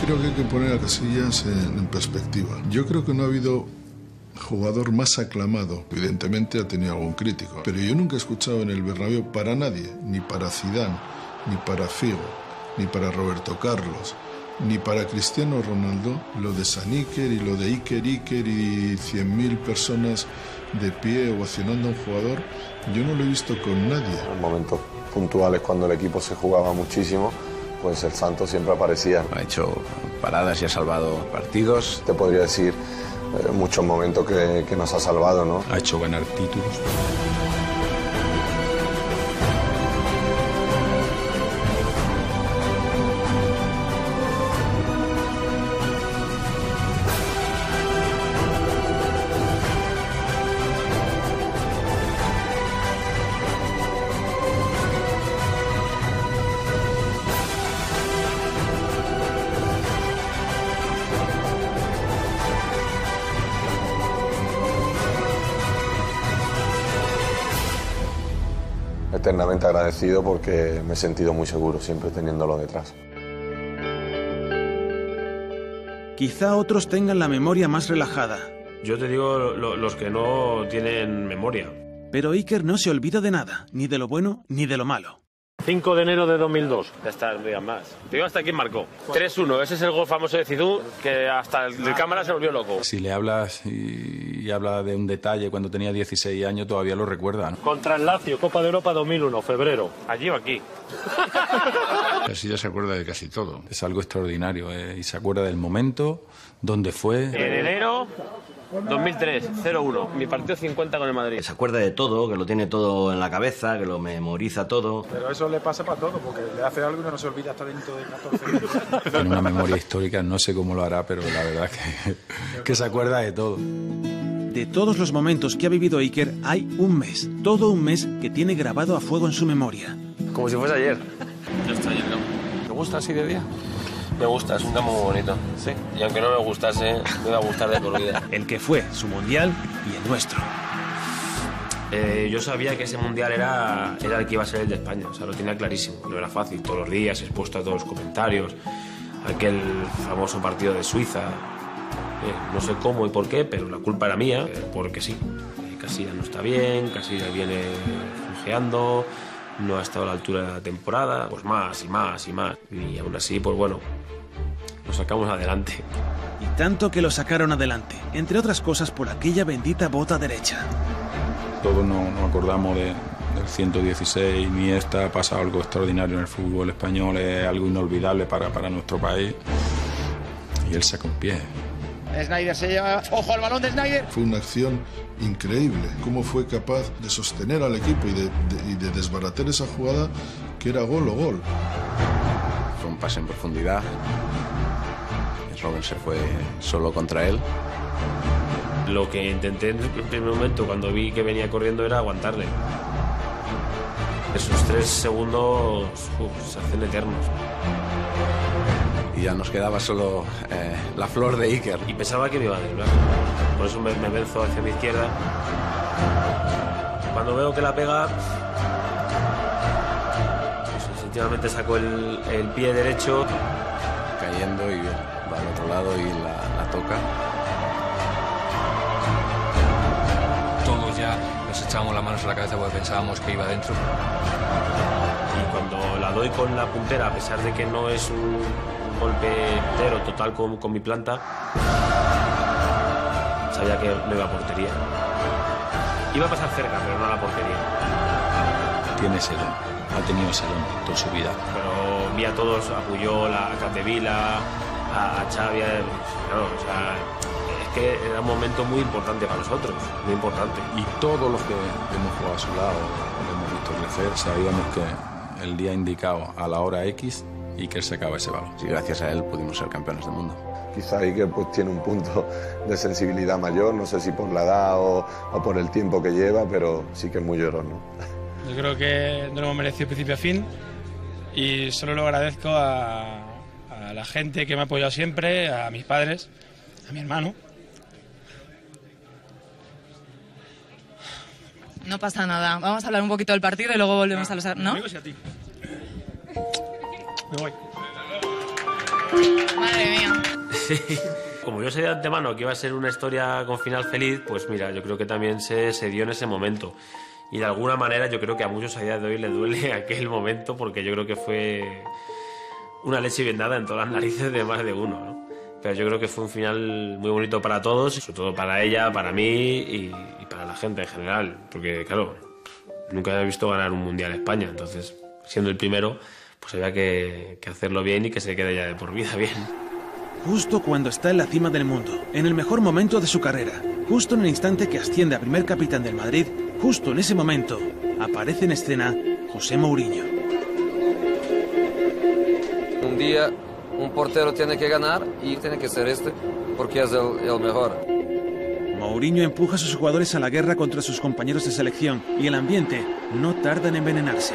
Creo que hay que poner a Casillas en perspectiva. Yo creo que no ha habido jugador más aclamado. Evidentemente ha tenido algún crítico, pero yo nunca he escuchado en el Bernabéu para nadie, ni para Zidane, ni para Figo, ni para Roberto Carlos, ni para Cristiano Ronaldo, lo de San Iker y lo de Iker y 100.000 personas de pie ovacionando a un jugador, yo no lo he visto con nadie. En momentos puntuales, cuando el equipo se jugaba muchísimo, pues el Santo siempre aparecía. Ha hecho paradas y ha salvado partidos. Te podría decir muchos momentos que nos ha salvado, ¿no? Ha hecho ganar títulos. Eternamente agradecido porque me he sentido muy seguro siempre teniéndolo detrás. Quizá otros tengan la memoria más relajada. Yo te digo los que no tienen memoria. Pero Iker no se olvida de nada, ni de lo bueno ni de lo malo. 5 de enero de 2002. Ya está, no digas más. Te digo hasta quién marcó. 3-1, ese es el gol famoso de Zidou, que hasta el de cámara se volvió loco. Si le hablas y habla de un detalle cuando tenía 16 años, todavía lo recuerda, ¿no? Contra el Lazio, Copa de Europa 2001, febrero. ¿Allí o aquí? Casillas se acuerda de casi todo. Es algo extraordinario, y se acuerda del momento, dónde fue. En enero 2003, 0-1. Mi partido 50 con el Madrid. Se acuerda de todo, que lo tiene todo en la cabeza, que lo memoriza todo. Pero eso le pasa para todo, porque le hace algo y no se olvida hasta dentro de 14 minutos. Tiene una memoria histórica, no sé cómo lo hará, pero la verdad que se acuerda de todo. De todos los momentos que ha vivido Iker, hay un mes, todo un mes, que tiene grabado a fuego en su memoria. Como si fuese ayer. Yo estoy ayer, ¿no? ¿Te gusta así de día? Me gusta, es un campo muy bonito. Sí. Y aunque no me gustase, me va a gustar de por vida. El que fue su mundial y el nuestro. Yo sabía que ese mundial era el que iba a ser el de España, o sea, lo tenía clarísimo. No era fácil, todos los días, expuesto a todos los comentarios. Aquel famoso partido de Suiza. No sé cómo y por qué, pero la culpa era mía, porque sí. Casillas no está bien, Casillas viene flojeando, no ha estado a la altura de la temporada, pues más y más y más. Y aún así, pues bueno, lo sacamos adelante. Y tanto que lo sacaron adelante, entre otras cosas por aquella bendita bota derecha. Todos nos acordamos del 116, Iniesta, ha pasado algo extraordinario en el fútbol español, es algo inolvidable para nuestro país. Y él saca un pie. Snyder se lleva... ¡Ojo al balón de Snyder! Fue una acción increíble. Cómo fue capaz de sostener al equipo y de desbaratar esa jugada que era gol o gol. Fue un pase en profundidad. Robben se fue solo contra él. Lo que intenté en el primer momento, cuando vi que venía corriendo, era aguantarle. Esos 3 segundos se hacen eternos. Y ya nos quedaba solo la flor de Iker. Y pensaba que me iba a desviar. Por eso me venzo hacia mi izquierda. Cuando veo que la pega, pues instintivamente saco el pie derecho. Cayendo y va al otro lado y la toca. Todos ya nos echábamos las manos a la cabeza porque pensábamos que iba dentro. Y cuando la doy con la puntera, a pesar de que no es un golpe entero, total con mi planta, sabía que no iba a portería. Iba a pasar cerca, pero no a la portería. Tiene ese don, ha tenido ese don toda su vida. Pero vi a todos, a Puyol, a Capdevila, a Xavi, claro, o sea, es que era un momento muy importante para nosotros, muy importante. Y todos los que hemos jugado a su lado, lo hemos visto crecer, sabíamos que el día indicado a la hora X y que él sacaba ese balón. Y gracias a él pudimos ser campeones del mundo. Quizá Iker pues tiene un punto de sensibilidad mayor, no sé si por la edad o por el tiempo que lleva, pero sí que es muy llorón, ¿no? Yo creo que no lo hemos merecido principio a fin y solo lo agradezco a la gente que me ha apoyado siempre, a mis padres, a mi hermano. No pasa nada, vamos a hablar un poquito del partido y luego volvemos a los... ¿no? Amigos y a ti. Me voy. Madre mía. Como yo sabía de antemano que iba a ser una historia con final feliz, pues mira, yo creo que también se dio en ese momento. Y de alguna manera yo creo que a muchos a día de hoy le duele aquel momento, porque yo creo que fue una leche bien dada en todas las narices de más de uno, ¿no? Pero yo creo que fue un final muy bonito para todos, sobre todo para ella, para mí y para la gente en general. Porque, claro, nunca había visto ganar un Mundial España, entonces, siendo el primero, pues había que hacerlo bien y que se quede ya de por vida bien. Justo cuando está en la cima del mundo, en el mejor momento de su carrera, justo en el instante que asciende a primer capitán del Madrid, justo en ese momento, aparece en escena José Mourinho. Un día un portero tiene que ganar y tiene que ser este, porque es el mejor. Mourinho empuja a sus jugadores a la guerra contra sus compañeros de selección y el ambiente no tarda en envenenarse.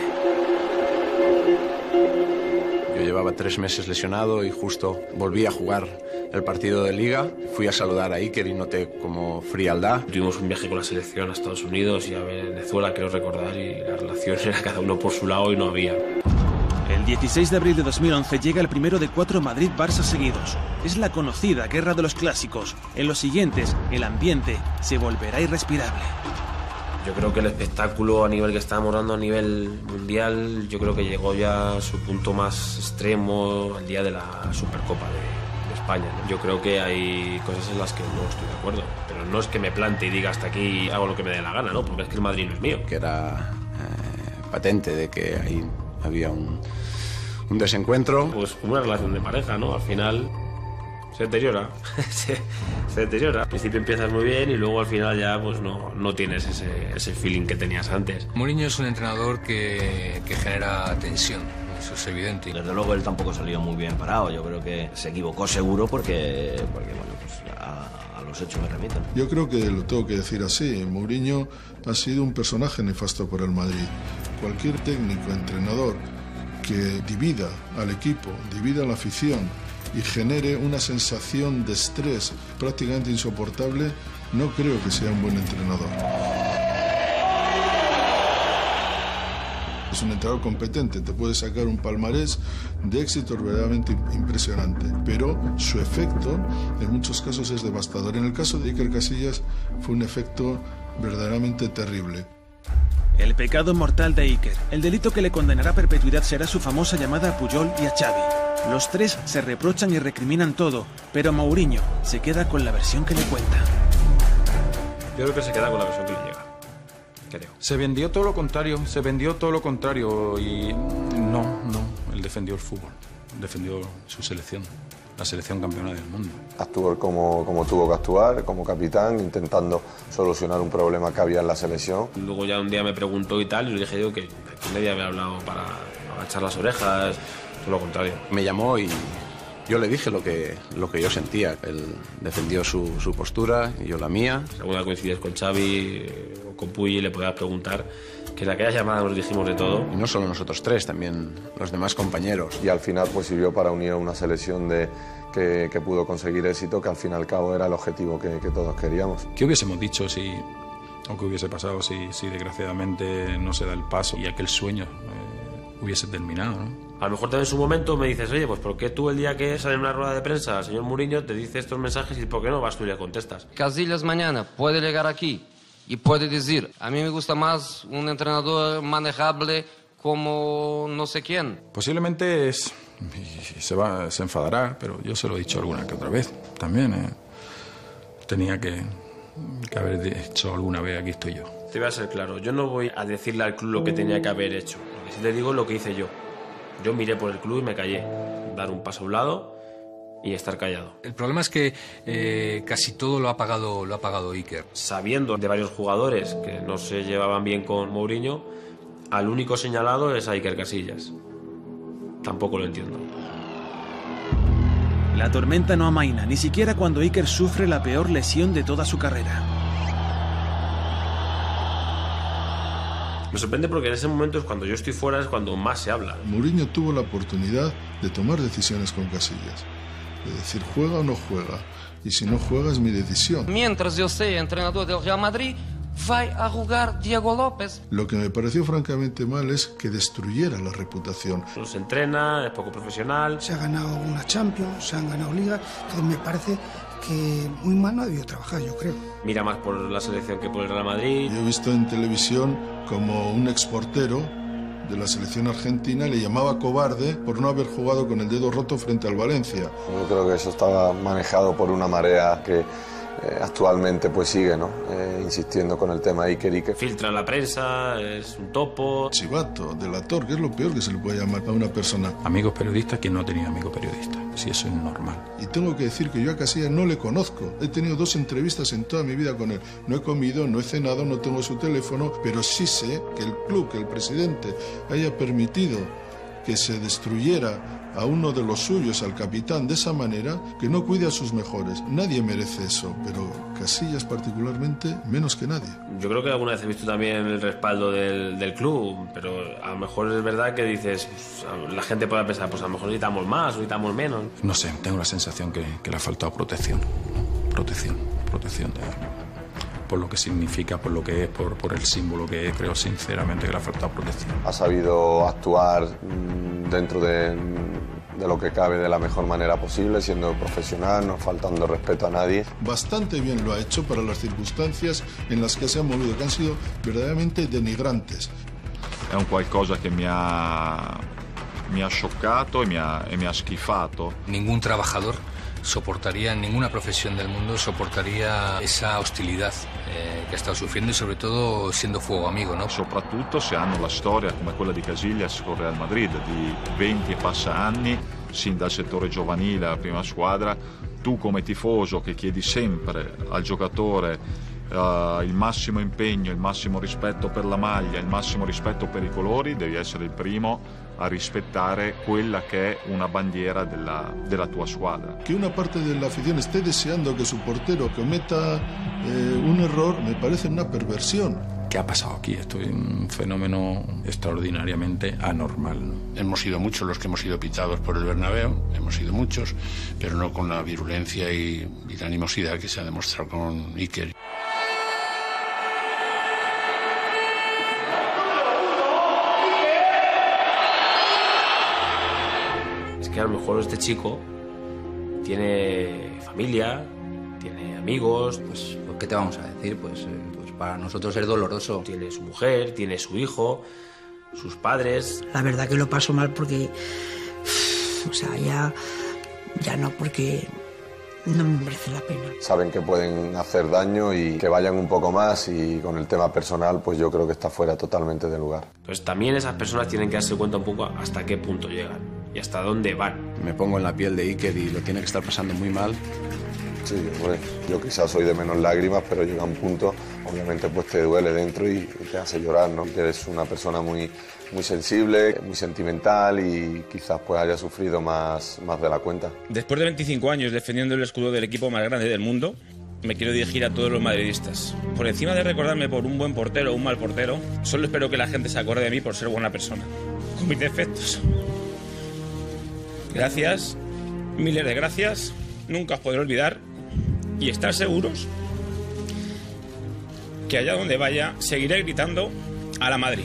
Yo llevaba 3 meses lesionado y justo volví a jugar el partido de Liga. Fui a saludar a Iker y noté como frialdad. Tuvimos un viaje con la selección a Estados Unidos y a Venezuela, creo recordar, y la relación era cada uno por su lado y no había. El 16 de abril de 2011 llega el primero de 4 Madrid-Barça seguidos. Es la conocida guerra de los clásicos. En los siguientes, el ambiente se volverá irrespirable. Yo creo que el espectáculo a nivel que estábamos dando a nivel mundial, yo creo que llegó ya a su punto más extremo el día de la Supercopa de España, ¿no? Yo creo que hay cosas en las que no estoy de acuerdo, pero no es que me plante y diga hasta aquí y hago lo que me dé la gana, ¿no? Porque es que el Madrid no es mío. Que era patente de que ahí había un desencuentro. Pues como una relación de pareja, ¿no? Al final se deteriora, se deteriora. Al principio empiezas muy bien y luego al final ya pues no tienes ese feeling que tenías antes. Mourinho es un entrenador que genera tensión, eso es evidente. Desde luego él tampoco salió muy bien parado, yo creo que se equivocó seguro porque bueno, pues a los hechos me remiten. Yo creo que lo tengo que decir así, Mourinho ha sido un personaje nefasto para el Madrid. Cualquier técnico, entrenador que divida al equipo, divida a la afición y genere una sensación de estrés prácticamente insoportable, no creo que sea un buen entrenador. Es un entrenador competente, te puede sacar un palmarés de éxitos verdaderamente impresionante, pero su efecto en muchos casos es devastador. En el caso de Iker Casillas fue un efecto verdaderamente terrible. El pecado mortal de Iker, el delito que le condenará a perpetuidad será su famosa llamada a Puyol y a Xavi. Los tres se reprochan y recriminan todo, pero Mourinho se queda con la versión que le cuenta. Yo creo que se queda con la versión que le llega. Creo. Se vendió todo lo contrario y no, él defendió el fútbol, defendió su selección, la selección campeona del mundo. Actuó como tuvo que actuar, como capitán, intentando solucionar un problema que había en la selección. Luego ya un día me preguntó y tal, y le dije yo que nadie había hablado para agachar las orejas, todo lo contrario. Me llamó y yo le dije lo que yo sentía. Él defendió su postura y yo la mía. Si alguna coincides con Xavi o con Puy, le podías preguntar, que en aquella llamada nos dijimos de todo. Y no solo nosotros tres, también los demás compañeros. Y al final pues sirvió para unir a una selección que pudo conseguir éxito, que al fin y al cabo era el objetivo que todos queríamos. ¿Qué hubiésemos dicho o qué hubiese pasado si desgraciadamente no se da el paso y aquel sueño hubiese terminado, ¿no? A lo mejor también en su momento me dices, oye, pues ¿por qué tú el día que sale en una rueda de prensa el señor Mourinho te dice estos mensajes y por qué no vas tú y le contestas? Casillas mañana puede llegar aquí y puede decir, a mí me gusta más un entrenador manejable como no sé quién. Posiblemente se enfadará, pero yo se lo he dicho alguna que otra vez también. Tenía que haber hecho alguna vez, aquí estoy yo. Te voy a ser claro, yo no voy a decirle al club lo que tenía que haber hecho. Lo que sí te digo es lo que hice yo. Yo miré por el club y me callé. Dar un paso a un lado y estar callado. El problema es que casi todo lo ha pagado Iker. Sabiendo de varios jugadores que no se llevaban bien con Mourinho, al único señalado es a Iker Casillas. Tampoco lo entiendo. La tormenta no amaina, ni siquiera cuando Iker sufre la peor lesión de toda su carrera. Me sorprende porque en ese momento es cuando yo estoy fuera, es cuando más se habla. Mourinho tuvo la oportunidad de tomar decisiones con Casillas, de decir juega o no juega, y si no juega es mi decisión. Mientras yo sea entrenador del Real Madrid, vai a jugar Diego López. Lo que me pareció francamente mal es que destruyera la reputación. No se entrena, es poco profesional. Se ha ganado una Champions, se han ganado Ligas, entonces me parece que muy mal no ha debido trabajar, yo creo. Mira más por la selección que por el Real Madrid. Yo he visto en televisión como un exportero de la selección argentina le llamaba cobarde por no haber jugado con el dedo roto frente al Valencia. Yo creo que eso estaba manejado por una marea que actualmente pues sigue, ¿no? Insistiendo con el tema Iker. Filtra la prensa, es un topo. Chivato, delator, que es lo peor que se le puede llamar a una persona. Amigos periodistas, ¿quién no ha tenido amigos periodistas? Si eso es normal. Y tengo que decir que yo a Casillas no le conozco. He tenido 2 entrevistas en toda mi vida con él. No he comido, no he cenado, no tengo su teléfono, pero sí sé que el club, que el presidente haya permitido que se destruyera a uno de los suyos, al capitán, de esa manera, que no cuide a sus mejores. Nadie merece eso, pero Casillas particularmente, menos que nadie. Yo creo que alguna vez he visto también el respaldo del club, pero a lo mejor es verdad que dices, pues, la gente puede pensar, pues a lo mejor necesitamos más o necesitamos menos. No sé, tengo la sensación que le ha faltado protección. Protección por lo que significa, por lo que es, por el símbolo que es. Creo sinceramente que le ha faltado protección. Ha sabido actuar dentro de lo que cabe de la mejor manera posible, siendo profesional, no faltando respeto a nadie. Bastante bien lo ha hecho para las circunstancias en las que se ha movido, que han sido verdaderamente denigrantes. È un qualcosa che mi ha scioccato e mi ha schifato. Ningún trabajador soportaría, ninguna profesión del mundo soportaría esa hostilidad che ha stato sufriendo e soprattutto essendo fuoco amico, no? Soprattutto se hanno la storia come quella di Casillas con Real Madrid, di 20 e passa anni, sin dal settore giovanile alla prima squadra, tu come tifoso che chiedi sempre al giocatore il massimo impegno, il massimo rispetto per la maglia, il massimo rispetto per i colori, devi essere il primo a rispettare quella che è una bandiera della tua squadra. Que una parte de la afición esté deseando que su portero cometa un error me parece una perversión. ¿Qué ha pasado aquí? Esto es un fenómeno extraordinariamente anormal, ¿no? Hemos sido muchos los que hemos sido pitados por el Bernabéu, hemos sido muchos, pero no con la virulencia y la animosidad que se ha demostrado con Iker. Que a lo mejor este chico tiene familia, tiene amigos. Pues, ¿qué te vamos a decir? Pues para nosotros es doloroso. Tiene su mujer, tiene su hijo, sus padres. La verdad que lo paso mal porque, o sea, ya no, porque no me merece la pena. Saben que pueden hacer daño y que vayan un poco más, y con el tema personal pues yo creo que está fuera totalmente de lugar. Pues también esas personas tienen que darse cuenta un poco hasta qué punto llegan y hasta dónde van. Me pongo en la piel de Iker y lo tiene que estar pasando muy mal. Sí, hombre, yo quizás soy de menos lágrimas, pero llega un punto, obviamente pues te duele dentro y te hace llorar, ¿no? Que eres una persona muy sensible, muy sentimental y quizás pues haya sufrido más de la cuenta. Después de 25 años defendiendo el escudo del equipo más grande del mundo, me quiero dirigir a todos los madridistas. Por encima de recordarme por un buen portero o un mal portero, solo espero que la gente se acuerde de mí por ser buena persona, con mis defectos. Gracias, miles de gracias, nunca os podré olvidar y estar seguros que allá donde vaya seguiré gritando a la Madrid.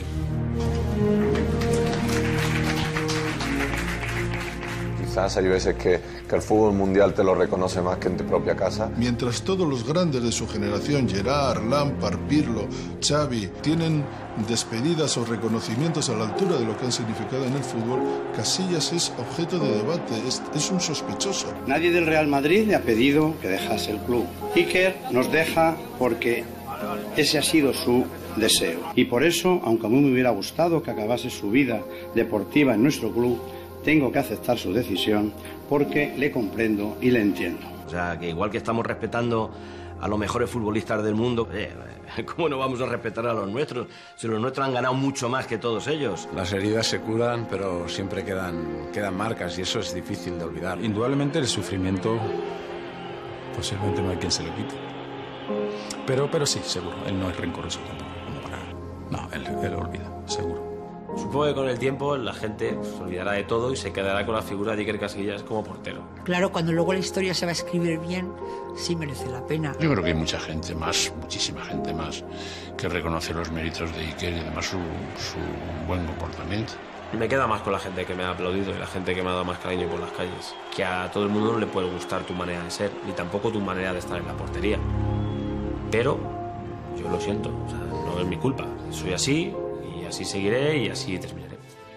Quizás hay veces que el fútbol mundial te lo reconoce más que en tu propia casa. Mientras todos los grandes de su generación, Gerrard, Lampard, Pirlo, Xavi, tienen despedidas o reconocimientos a la altura de lo que han significado en el fútbol, Casillas es objeto de debate, es un sospechoso. Nadie del Real Madrid le ha pedido que dejase el club. Iker nos deja porque ese ha sido su deseo. Y por eso, aunque a mí me hubiera gustado que acabase su vida deportiva en nuestro club, tengo que aceptar su decisión porque le comprendo y le entiendo. O sea, que igual que estamos respetando a los mejores futbolistas del mundo, ¿cómo no vamos a respetar a los nuestros? Si los nuestros han ganado mucho más que todos ellos. Las heridas se curan, pero siempre quedan marcas y eso es difícil de olvidar. Indudablemente el sufrimiento posiblemente no hay quien se lo quite. Pero sí, seguro, él no es rencoroso tampoco. No, él olvida, seguro. Supongo que con el tiempo la gente se olvidará de todo y se quedará con la figura de Iker Casillas como portero. Claro, cuando luego la historia se va a escribir bien, sí merece la pena. Yo creo que hay mucha gente más, muchísima gente más, que reconoce los méritos de Iker y además su buen comportamiento. Me queda más con la gente que me ha aplaudido y la gente que me ha dado más cariño por las calles. Que a todo el mundo no le puede gustar tu manera de ser, ni tampoco tu manera de estar en la portería. Pero yo lo siento, o sea, no es mi culpa. Soy así, y así seguiré, y así terminaré.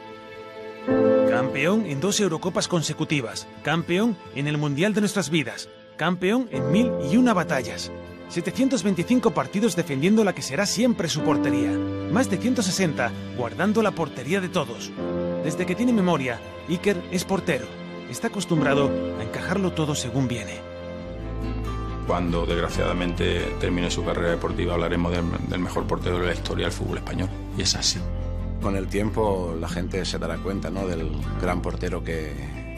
Campeón en 2 Eurocopas consecutivas, campeón en el Mundial de nuestras vidas, campeón en 1001 batallas, 725 partidos defendiendo la que será siempre su portería, más de 160 guardando la portería de todos. Desde que tiene memoria, Iker es portero, está acostumbrado a encajarlo todo según viene. Cuando desgraciadamente termine su carrera deportiva hablaremos del mejor portero de la historia del fútbol español, y es así. Con el tiempo la gente se dará cuenta, ¿no?, del gran portero que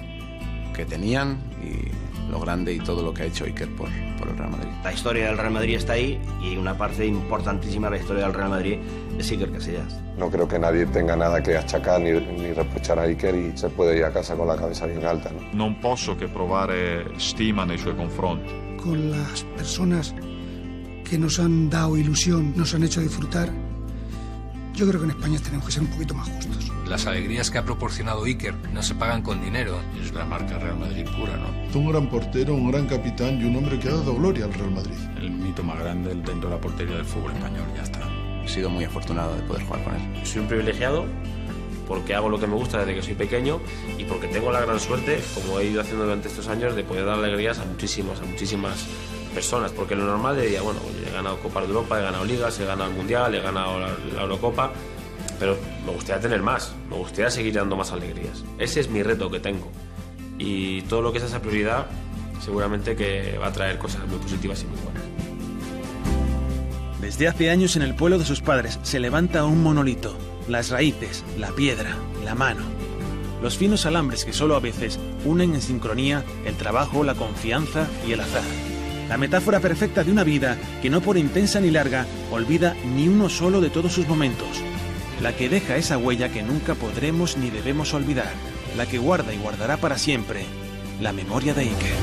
tenían y lo grande y todo lo que ha hecho Iker por el Real Madrid. La historia del Real Madrid está ahí y una parte importantísima de la historia del Real Madrid es Iker Casillas. No creo que nadie tenga nada que achacar ni reprochar a Iker y se puede ir a casa con la cabeza bien alta, ¿no? Non posso che provare stima nei suoi confronti. Con las personas que nos han dado ilusión, nos han hecho disfrutar, yo creo que en España tenemos que ser un poquito más justos. Las alegrías que ha proporcionado Iker no se pagan con dinero. Es la marca Real Madrid pura, ¿no? Un gran portero, un gran capitán y un hombre que ha dado gloria al Real Madrid. El mito más grande dentro de la portería del fútbol español, ya está. He sido muy afortunado de poder jugar con él. Soy un privilegiado porque hago lo que me gusta desde que soy pequeño y porque tengo la gran suerte, como he ido haciendo durante estos años, de poder dar alegrías a muchísimas personas, porque lo normal diría, bueno, he ganado Copas de Europa, he ganado Ligas, he ganado el Mundial, he ganado la Eurocopa, pero me gustaría tener más, me gustaría seguir dando más alegrías. Ese es mi reto que tengo y todo lo que es esa prioridad seguramente que va a traer cosas muy positivas y muy buenas. Desde hace años en el pueblo de sus padres se levanta un monolito, las raíces, la piedra, la mano, los finos alambres que solo a veces unen en sincronía el trabajo, la confianza y el azar. La metáfora perfecta de una vida que no por intensa ni larga olvida ni uno solo de todos sus momentos. La que deja esa huella que nunca podremos ni debemos olvidar. La que guarda y guardará para siempre la memoria de Iker.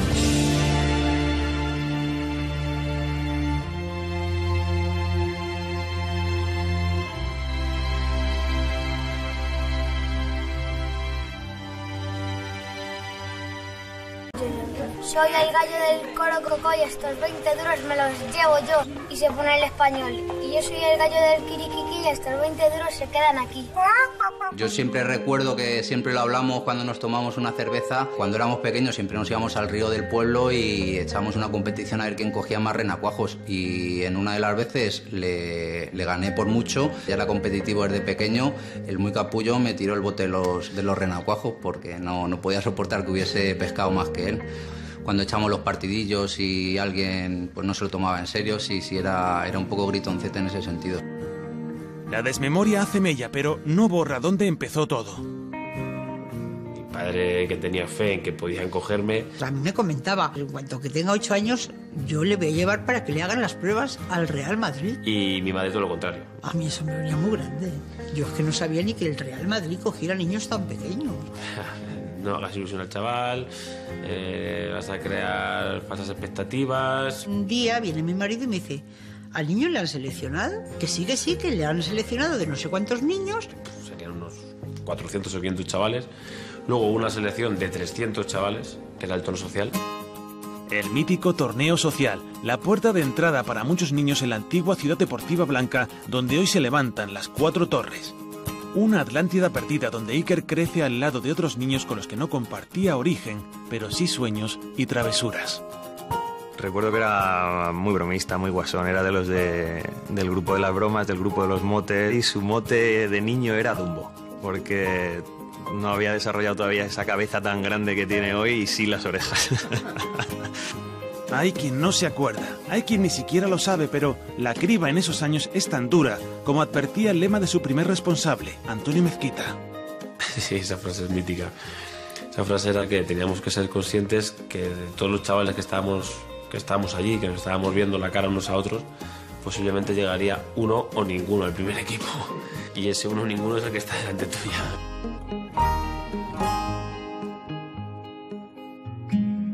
Soy el gallo del coro Cocó y estos 20 duros me los llevo yo, y se pone el español. Y yo soy el gallo del Kiriquiqui y estos 20 duros se quedan aquí. Yo siempre recuerdo que siempre lo hablamos cuando nos tomamos una cerveza. Cuando éramos pequeños siempre nos íbamos al río del pueblo y echábamos una competición a ver quién cogía más renacuajos. Y en una de las veces le gané por mucho. Ya era competitivo desde pequeño. El muy capullo me tiró el bote de los renacuajos porque no podía soportar que hubiese pescado más que él. Cuando echamos los partidillos y alguien pues no se lo tomaba en serio, sí era un poco gritoncete en ese sentido. La desmemoria hace mella, pero no borra dónde empezó todo. Mi padre, que tenía fe en que podían cogerme. A mí me comentaba, en cuanto que tenga 8 años, yo le voy a llevar para que le hagan las pruebas al Real Madrid. Y mi madre todo lo contrario. A mí eso me venía muy grande. Yo es que no sabía ni que el Real Madrid cogiera niños tan pequeños. No hagas ilusión al chaval, vas a crear falsas expectativas. Un día viene mi marido y me dice, ¿al niño le han seleccionado? Que sí, que le han seleccionado de no sé cuántos niños. Serían unos 400 o 500 chavales. Luego una selección de 300 chavales, que era el tono social. El mítico torneo social, la puerta de entrada para muchos niños en la antigua ciudad deportiva blanca, donde hoy se levantan las 4 torres. Una Atlántida perdida donde Iker crece al lado de otros niños con los que no compartía origen, pero sí sueños y travesuras. Recuerdo que era muy bromista, muy guasón, era de los del grupo de las bromas, del grupo de los motes, y su mote de niño era Dumbo, porque no había desarrollado todavía esa cabeza tan grande que tiene hoy y sí las orejas. Hay quien no se acuerda, hay quien ni siquiera lo sabe, pero la criba en esos años es tan dura como advertía el lema de su primer responsable, Antonio Mezquita. Sí, esa frase es mítica. Esa frase era que teníamos que ser conscientes que de todos los chavales que estábamos allí, que nos estábamos viendo la cara unos a otros, posiblemente llegaría uno o ninguno al primer equipo. Y ese uno o ninguno es el que está delante tuya.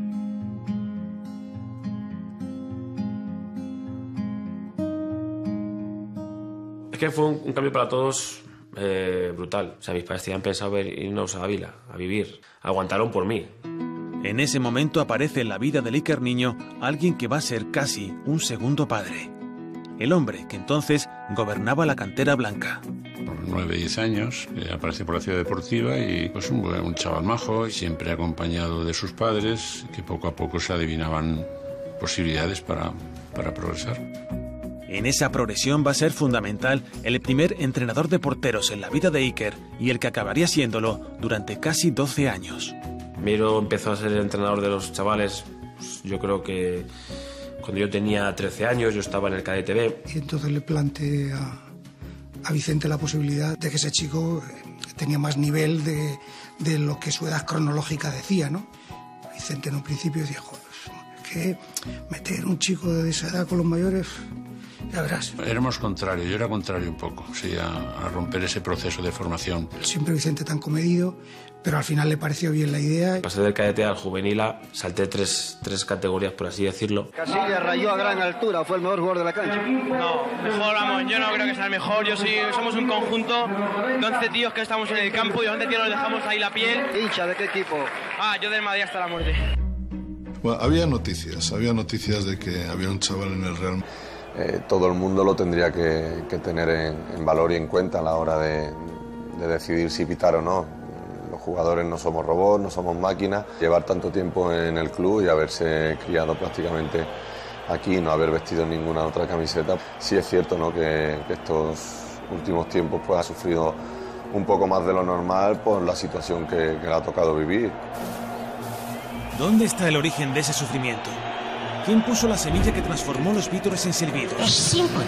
Es que fue un cambio para todos brutal. O sea, mis padres tenían pensado irnos a Ávila, a vivir. Aguantaron por mí. En ese momento aparece en la vida del Iker niño alguien que va a ser casi un segundo padre. El hombre que entonces gobernaba la cantera blanca. 9-10 años, aparece por la ciudad deportiva y pues un chaval majo, siempre acompañado de sus padres, que poco a poco se adivinaban posibilidades para progresar. En esa progresión va a ser fundamental el primer entrenador de porteros en la vida de Iker y el que acabaría siéndolo durante casi 12 años. Miro empezó a ser el entrenador de los chavales, pues, yo creo que cuando yo tenía 13 años, yo estaba en el cadete B. Y entonces le planteé a Vicente la posibilidad de que ese chico tenía más nivel de lo que su edad cronológica decía, ¿no? Vicente en un principio decía, joder, es que meter un chico de esa edad con los mayores, ya verás. Éramos contrarios, yo era contrario un poco, sí, a romper ese proceso de formación. Siempre Vicente tan comedido, pero al final le pareció bien la idea. Pasé del cadete al juvenil A, salté tres categorías, por así decirlo. Casillas rayó a gran altura, fue el mejor jugador de la cancha. No, mejor, vamos, yo no creo que sea el mejor. Somos un conjunto de 11 tíos que estamos en el campo y 11 tíos nos dejamos ahí la piel. ¿Hincha de qué equipo? Yo del Madrid hasta la muerte. Bueno, había noticias de que había un chaval en el Real. Todo el mundo lo tendría que tener en valor y en cuenta a la hora de decidir si pitar o no. Los jugadores no somos robots, no somos máquinas. Llevar tanto tiempo en el club y haberse criado prácticamente aquí, no haber vestido ninguna otra camiseta. Sí es cierto, ¿no?, que estos últimos tiempos pues, ha sufrido un poco más de lo normal por la situación que le ha tocado vivir. ¿Dónde está el origen de ese sufrimiento? ¿Quién puso la semilla que transformó los vítores en silbidos? Es simple.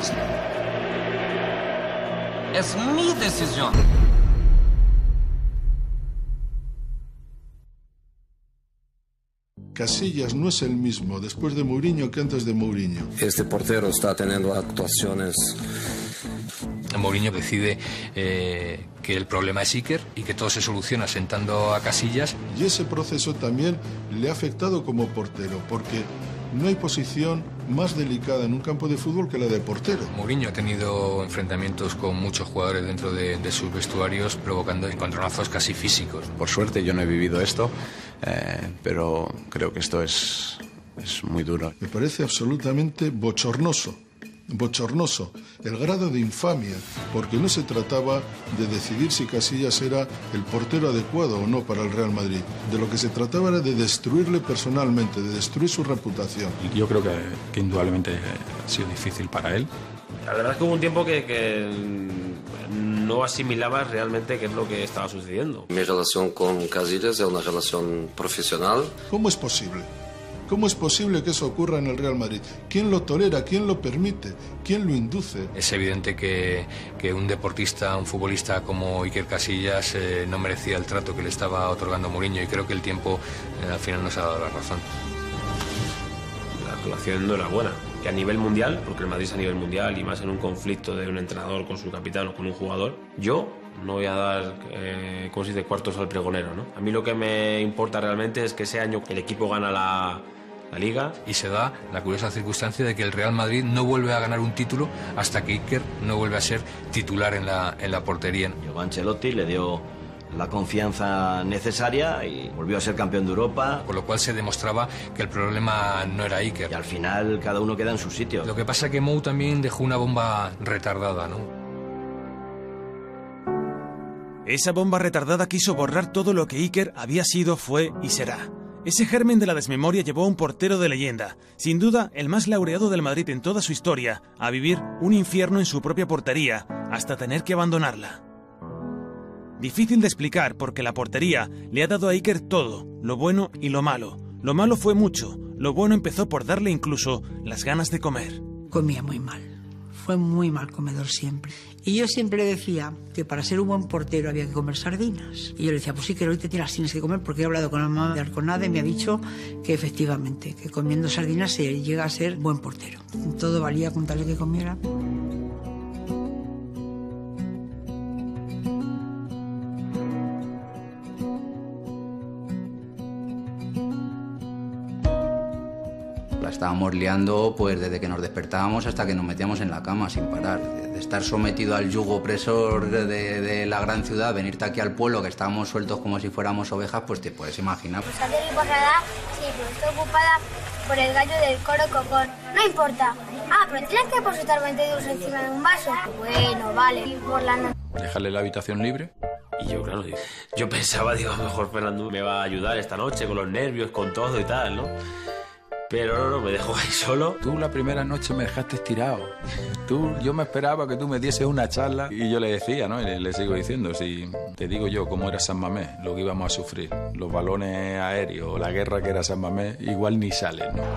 Es mi decisión. Casillas no es el mismo después de Mourinho que antes de Mourinho. Este portero está teniendo actuaciones. Mourinho decide que el problema es Iker y que todo se soluciona sentando a Casillas. Y ese proceso también le ha afectado como portero, porque no hay posición más delicada en un campo de fútbol que la de portero. Mourinho ha tenido enfrentamientos con muchos jugadores dentro de sus vestuarios, provocando encontronazos casi físicos. Por suerte yo no he vivido esto, pero creo que esto es muy duro. Me parece absolutamente bochornoso el grado de infamia, porque no se trataba de decidir si Casillas era el portero adecuado o no para el Real Madrid. De lo que se trataba era de destruirle personalmente, de destruir su reputación. Yo creo que indudablemente ha sido difícil para él. La verdad es que hubo un tiempo que no asimilaba realmente qué es lo que estaba sucediendo. Mi relación con Casillas es una relación profesional. ¿Cómo es posible? ¿Cómo es posible que eso ocurra en el Real Madrid? ¿Quién lo tolera? ¿Quién lo permite? ¿Quién lo induce? Es evidente que un deportista, un futbolista como Iker Casillas no merecía el trato que le estaba otorgando Mourinho, y creo que el tiempo al final nos ha dado la razón. La actuación no era buena. Que a nivel mundial, porque el Madrid es a nivel mundial y más en un conflicto de un entrenador con su capitán o con un jugador, yo no voy a dar, como se dice, cuartos al pregonero, ¿no? A mí lo que me importa realmente es que ese año el equipo gana la Liga. Y se da la curiosa circunstancia de que el Real Madrid no vuelve a ganar un título hasta que Iker no vuelve a ser titular en la portería. Llegó Ancelotti, le dio la confianza necesaria y volvió a ser campeón de Europa. Por lo cual se demostraba que el problema no era Iker. Y al final cada uno queda en su sitio. Lo que pasa es que Mou también dejó una bomba retardada, ¿no? Esa bomba retardada quiso borrar todo lo que Iker había sido, fue y será. Ese germen de la desmemoria llevó a un portero de leyenda, sin duda el más laureado del Madrid en toda su historia, a vivir un infierno en su propia portería, hasta tener que abandonarla. Difícil de explicar porque la portería le ha dado a Iker todo, lo bueno y lo malo. Lo malo fue mucho, lo bueno empezó por darle incluso las ganas de comer. Comía muy mal, fue muy mal comedor siempre. Y yo siempre decía que para ser un buen portero había que comer sardinas. Y yo le decía, pues sí, que hoy te tienes que comer, porque he hablado con la mamá de Arconada y me ha dicho que efectivamente, que comiendo sardinas se llega a ser buen portero. Todo valía con tal de que comiera. la estábamos liando pues desde que nos despertábamos hasta que nos metíamos en la cama sin parar. De estar sometido al yugo opresor de la gran ciudad, venirte aquí al pueblo que estábamos sueltos como si fuéramos ovejas, pues te puedes imaginar. Pues hacer y pasada, sí, pero estoy ocupada por el gallo del coro cocón. No importa. Ah, pero tienes que depositar 20 euros encima de un vaso. Bueno, vale, y por la noche. Dejarle la habitación libre. Y yo, claro, yo pensaba, digo, a lo mejor Fernando me va a ayudar esta noche con los nervios, con todo y tal, ¿no? Pero no, me dejó ahí solo. Tú la primera noche me dejaste estirado. Yo me esperaba que tú me dieses una charla y yo le decía, ¿no? Y le sigo diciendo, si te digo yo cómo era San Mamés, lo que íbamos a sufrir, los balones aéreos, la guerra que era San Mamés, igual ni salen, ¿no?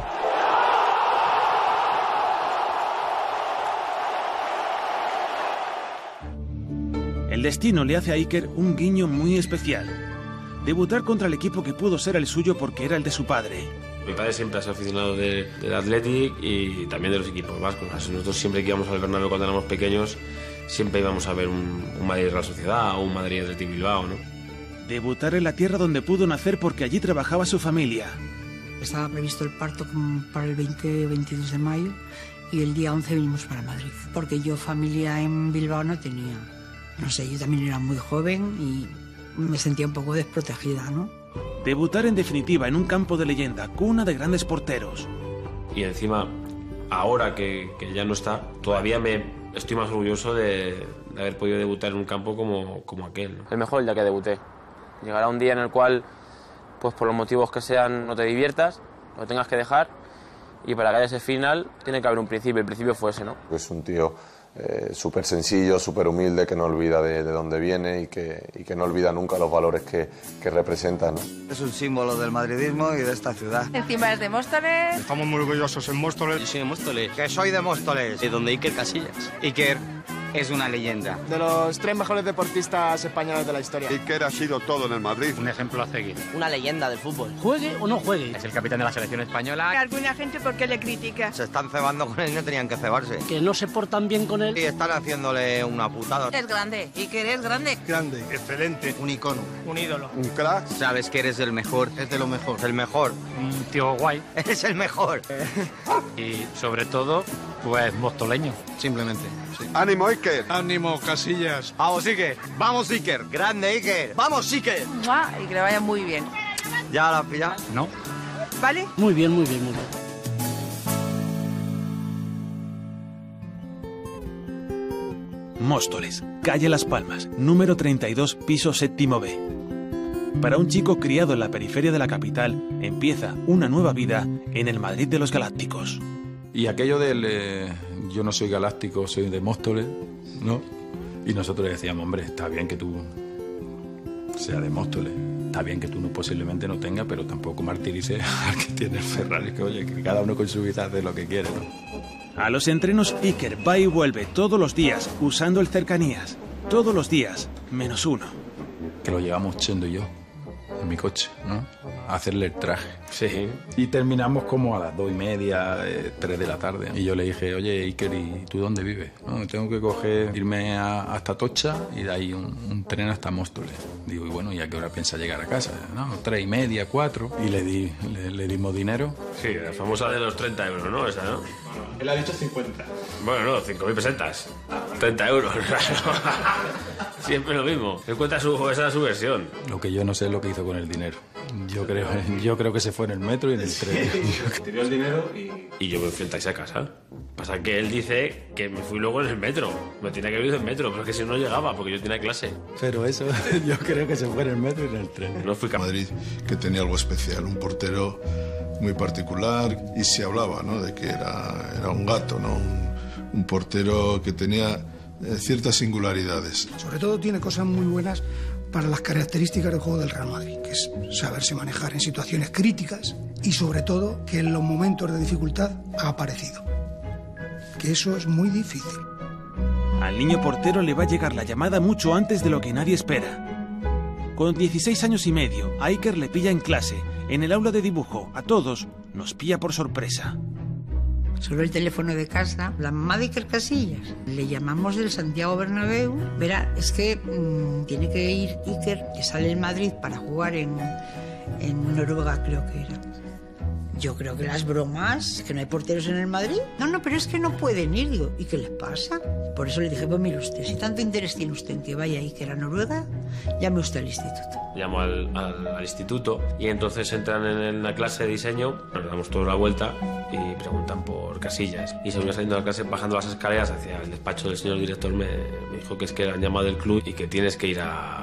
El destino le hace a Iker un guiño muy especial. Debutar contra el equipo que pudo ser el suyo porque era el de su padre. Mi padre siempre ha sido aficionado del Athletic y también de los equipos vascos. Nosotros siempre que íbamos al Bernabéu cuando éramos pequeños, siempre íbamos a ver un Madrid Real Sociedad o un Madrid Athletic Bilbao, ¿no? Debutar en la tierra donde pudo nacer porque allí trabajaba su familia. Estaba previsto el parto para el 20-22 de mayo y el día 11 vinimos para Madrid. Porque yo familia en Bilbao no tenía. No sé, yo también era muy joven y me sentía un poco desprotegida, ¿no? Debutar en definitiva en un campo de leyenda, cuna de grandes porteros. Y encima, ahora que ya no está, todavía estoy más orgulloso de haber podido debutar en un campo como aquel, ¿no? El mejor el día que debuté. Llegará un día en el cual, pues por los motivos que sean, no te diviertas, lo tengas que dejar, y para que haya ese final tiene que haber un principio. El principio fue ese, ¿no? Es un tío súper sencillo, súper humilde, que no olvida de dónde viene y que no olvida nunca los valores que representa, ¿no? Es un símbolo del madridismo y de esta ciudad. Encima es de Móstoles. Estamos muy orgullosos en Móstoles. Yo soy de Móstoles. Que soy de Móstoles. De donde Iker Casillas. Iker es una leyenda. De los 3 mejores deportistas españoles de la historia. Iker ha sido todo en el Madrid. Un ejemplo a seguir. Una leyenda del fútbol. Juegue o no juegue. Es el capitán de la selección española. Alguna gente porque le critica. Se están cebando con él y no tenían que cebarse. Que no se portan bien con él. Y están haciéndole una putada. Es grande. Iker es grande. Grande, excelente. Un icono. Un ídolo. Un crack. Sabes que eres el mejor. Es de lo mejor. El mejor. Un tío guay. Eres el mejor. Y sobre todo, pues mostoleño. Simplemente. Sí. ¡Ánimo, Iker! ¡Ánimo, Casillas! ¡Vamos, Iker! ¡Vamos, Iker! ¡Grande, Iker! ¡Vamos, Iker! Y que le vaya muy bien. ¿Ya la has pillado? No. ¿Vale? Muy bien, muy bien, muy bien. Móstoles, calle Las Palmas, número 32, piso 7º B. Para un chico criado en la periferia de la capital, empieza una nueva vida en el Madrid de los Galácticos. Y aquello del yo no soy galáctico, soy de Móstoles, ¿no? Y nosotros decíamos, hombre, está bien que tú seas de Móstoles, está bien que tú posiblemente no tengas, pero tampoco martirices al que tiene el Ferrari, que oye, que cada uno con su vida hace lo que quiere, ¿no? A los entrenos Iker va y vuelve todos los días usando el cercanías. Todos los días, menos uno. Que lo llevamos Chendo y yo, en mi coche, ¿no? A hacerle el traje. Sí. Y terminamos como a las 2:30, 3 de la tarde. Y yo le dije, oye, Iker, ¿y tú dónde vives? No, tengo que irme hasta Atocha y de ahí un tren hasta Móstoles. Digo, y bueno, ¿y a qué hora piensa llegar a casa? No, 3:30, 4. Y le dimos dinero. Sí, la famosa de los 30 euros, ¿no? Esa, ¿no? Él ha dicho 50. Bueno, no, 5.000 pesetas. 30 euros, claro. Siempre lo mismo. Esa es su versión. Lo que yo no sé es lo que hizo con el dinero. Yo creo que se fue en el metro y en el tren. Te dio el dinero y yo me fui en taxi a casa. Pasa que él dice que me fui luego en el metro. Me tenía que haber ido en metro, pero es que si no llegaba, porque yo tenía clase. Pero eso, yo creo que se fue en el metro y en el tren. No fui Madrid, que tenía algo especial, un portero muy particular, y se hablaba, ¿no?, de que era un gato, ¿no?, un portero que tenía ciertas singularidades. Sobre todo tiene cosas muy buenas para las características del juego del Real Madrid, que es saberse manejar en situaciones críticas y sobre todo que en los momentos de dificultad ha aparecido. Que eso es muy difícil. Al niño portero le va a llegar la llamada mucho antes de lo que nadie espera. Con 16 años y medio, a Iker le pilla en clase, en el aula de dibujo. A todos nos pilla por sorpresa. Sobre el teléfono de casa, la mamá de Iker Casillas. Le llamamos del Santiago Bernabéu. Verá, es que tiene que ir Iker, que sale en Madrid para jugar en Noruega, creo que era. Yo creo que las bromas, que no hay porteros en el Madrid. No, pero es que no pueden ir. Digo, ¿y qué les pasa? Por eso le dije, pues mire usted, si tanto interés tiene usted en que vaya a Iker a Noruega, llame usted al instituto. Llamo al instituto y entonces entran en la clase de diseño, nos damos toda la vuelta y preguntan por Casillas. Y según saliendo de la clase, bajando las escaleras hacia el despacho del señor director, me dijo que es que han llamado del club y que tienes que ir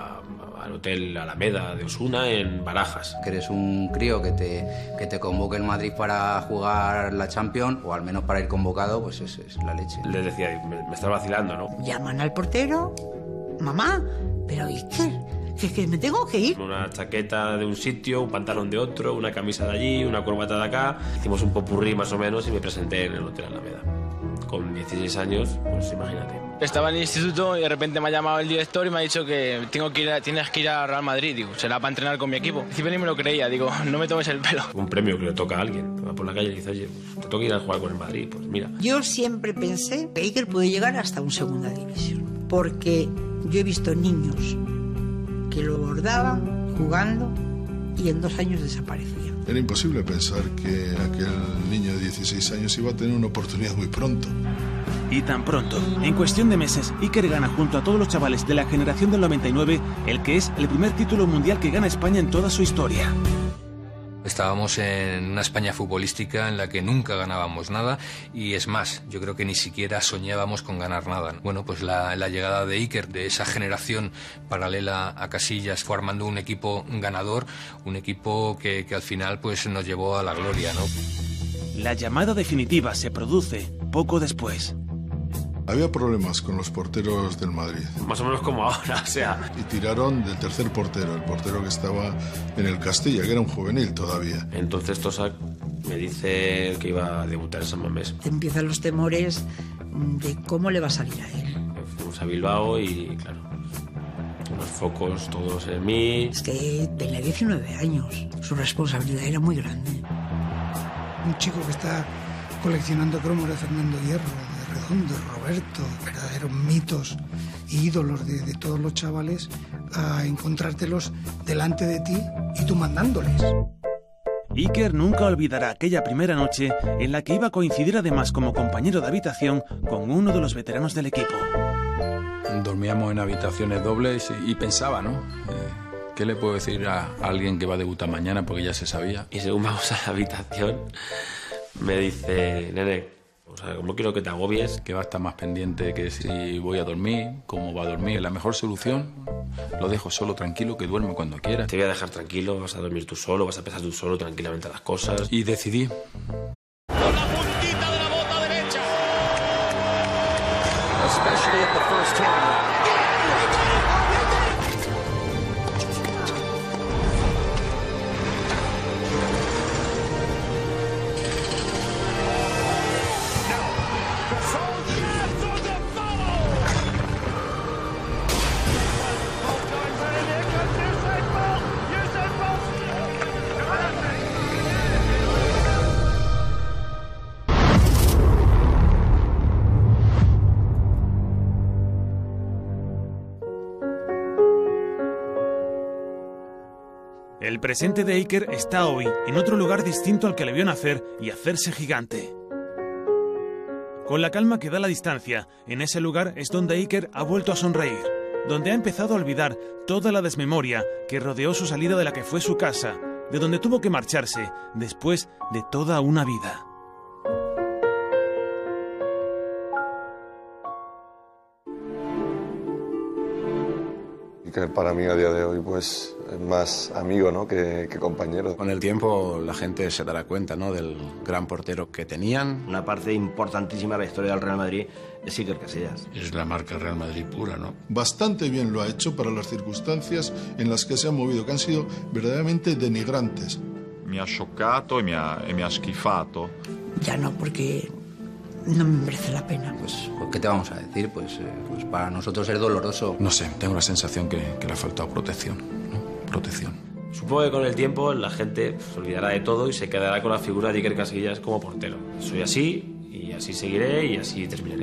al hotel Alameda de Osuna en Barajas. Que eres un crío que te convoque el Madrid para jugar la Champions, o al menos para ir convocado, pues es la leche. Les decía, me está vacilando, ¿no? Llaman al portero, mamá, pero Iker, que me tengo que ir. Una chaqueta de un sitio, un pantalón de otro, una camisa de allí, una corbata de acá. Hicimos un popurrí más o menos y me presenté en el hotel Alameda. Con 16 años, pues imagínate. Estaba en el instituto y de repente me ha llamado el director y me ha dicho que tienes que ir a Real Madrid. Digo, será para entrenar con mi equipo. Al principio ni me lo creía, digo, no me tomes el pelo. Un premio que le toca a alguien. Va por la calle y dice, oye, te toca ir a jugar con el Madrid. Pues mira. Yo siempre pensé que Iker puede llegar hasta un segunda división. Porque yo he visto niños que lo bordaban jugando y en 2 años desaparecían. Era imposible pensar que aquel niño de 16 años iba a tener una oportunidad muy pronto. Y tan pronto, en cuestión de meses, Iker gana junto a todos los chavales de la generación del 99 el que es el primer título mundial que gana España en toda su historia. Estábamos en una España futbolística en la que nunca ganábamos nada y es más, yo creo que ni siquiera soñábamos con ganar nada. Bueno, pues la llegada de Iker, de esa generación paralela a Casillas, fue armando un equipo ganador, un equipo que al final pues nos llevó a la gloria, ¿no? La llamada definitiva se produce poco después. Había problemas con los porteros del Madrid. Más o menos como ahora, o sea. Y tiraron del tercer portero, el portero que estaba en el Castilla, que era un juvenil todavía. Entonces Tosac me dice que iba a debutar en San Mamés. Te empiezan los temores de cómo le va a salir a él. Fuimos a Bilbao y, claro, los focos todos en mí. Es que tenía 19 años. Su responsabilidad era muy grande. Un chico que está coleccionando cromos de Fernando Hierro, Redondo, Roberto, verdaderos mitos y ídolos de todos los chavales, a encontrártelos delante de ti y tú mandándoles. Iker nunca olvidará aquella primera noche en la que iba a coincidir además como compañero de habitación con uno de los veteranos del equipo. Dormíamos en habitaciones dobles y pensaba, ¿no? ¿Qué le puedo decir a alguien que va a debutar mañana? Porque ya se sabía. Y según vamos a la habitación, me dice, nene, o sea, ¿cómo quiero que te agobies? Que va a estar más pendiente que si voy a dormir, cómo va a dormir. La mejor solución, lo dejo solo, tranquilo, que duerme cuando quiera. Te voy a dejar tranquilo, vas a dormir tú solo, vas a pensar tú solo tranquilamente las cosas. Y decidí. Con la puntita de la bota derecha. Especially at the first tournament. El presente de Iker está hoy en otro lugar distinto al que le vio nacer y hacerse gigante. Con la calma que da la distancia, en ese lugar es donde Iker ha vuelto a sonreír, donde ha empezado a olvidar toda la desmemoria que rodeó su salida de la que fue su casa, de donde tuvo que marcharse después de toda una vida. Iker para mí a día de hoy pues es más amigo, ¿no? que compañero. Con el tiempo la gente se dará cuenta, ¿no? del gran portero que tenían. Una parte importantísima de la historia del Real Madrid es Iker Casillas. Es la marca Real Madrid pura, ¿no? Bastante bien lo ha hecho para las circunstancias en las que se ha movido, que han sido verdaderamente denigrantes. Me ha chocato y me ha schifato. Ya no, porque no me merece la pena. Pues, ¿qué te vamos a decir? Pues para nosotros es doloroso. No sé, tengo la sensación que le ha faltado protección, ¿no? Protección. Supongo que con el tiempo la gente se olvidará de todo y se quedará con la figura de Iker Casillas como portero. Soy así y así seguiré y así terminaré.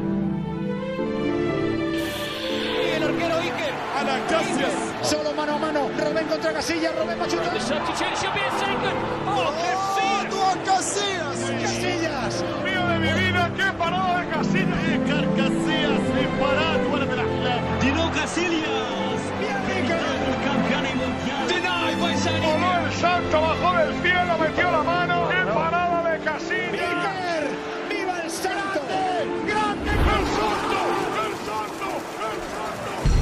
Y el arquero Iker. Solo mano a mano. Robben contra Casillas. Robben va a chutar. ¡Oh, qué Casillas! ¡Casillas! ¡Mío de mi vida! ¡Qué parada de Casillas! ¡Iker Casillas! ¡Disparad! ¡Fuera de la clave! ¡Dino Casillas! ¡Campeón mundial! ¡Deny by Sané! ¡Voló el salto! ¡Bajó del cielo! ¡Metió la mano! ¡Qué parada de Casillas! ¡Iker! ¡Viva el salto! ¡Grande! ¡El salto! ¡El salto! ¡El salto!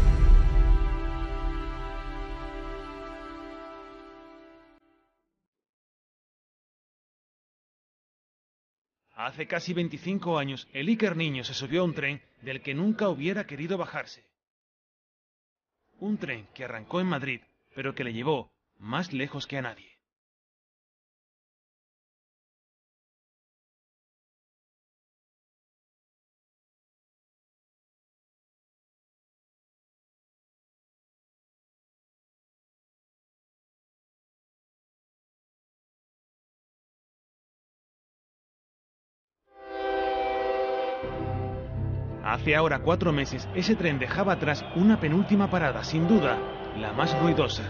Hace casi 25 años, el Iker niño se subió a un tren del que nunca hubiera querido bajarse. Un tren que arrancó en Madrid, pero que le llevó más lejos que a nadie. Hace ahora 4 meses, ese tren dejaba atrás una penúltima parada, sin duda, la más ruidosa.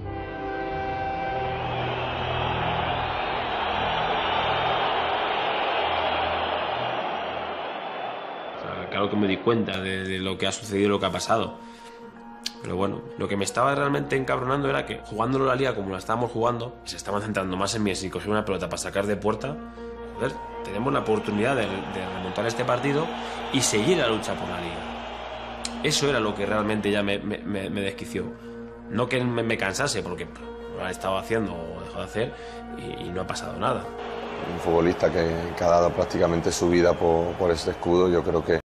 O sea, claro que me di cuenta de lo que ha sucedido y lo que ha pasado. Pero bueno, lo que me estaba realmente encabronando era que jugándolo la liga como la estábamos jugando, se estaban centrando más en mí, si coger una pelota para sacar de puerta. Joder, tenemos la oportunidad de remontar este partido y seguir la lucha por la liga. Eso era lo que realmente ya me desquició. No que me cansase, porque lo he estado haciendo o dejado de hacer y no ha pasado nada. Un futbolista que ha dado prácticamente su vida por este escudo, yo creo que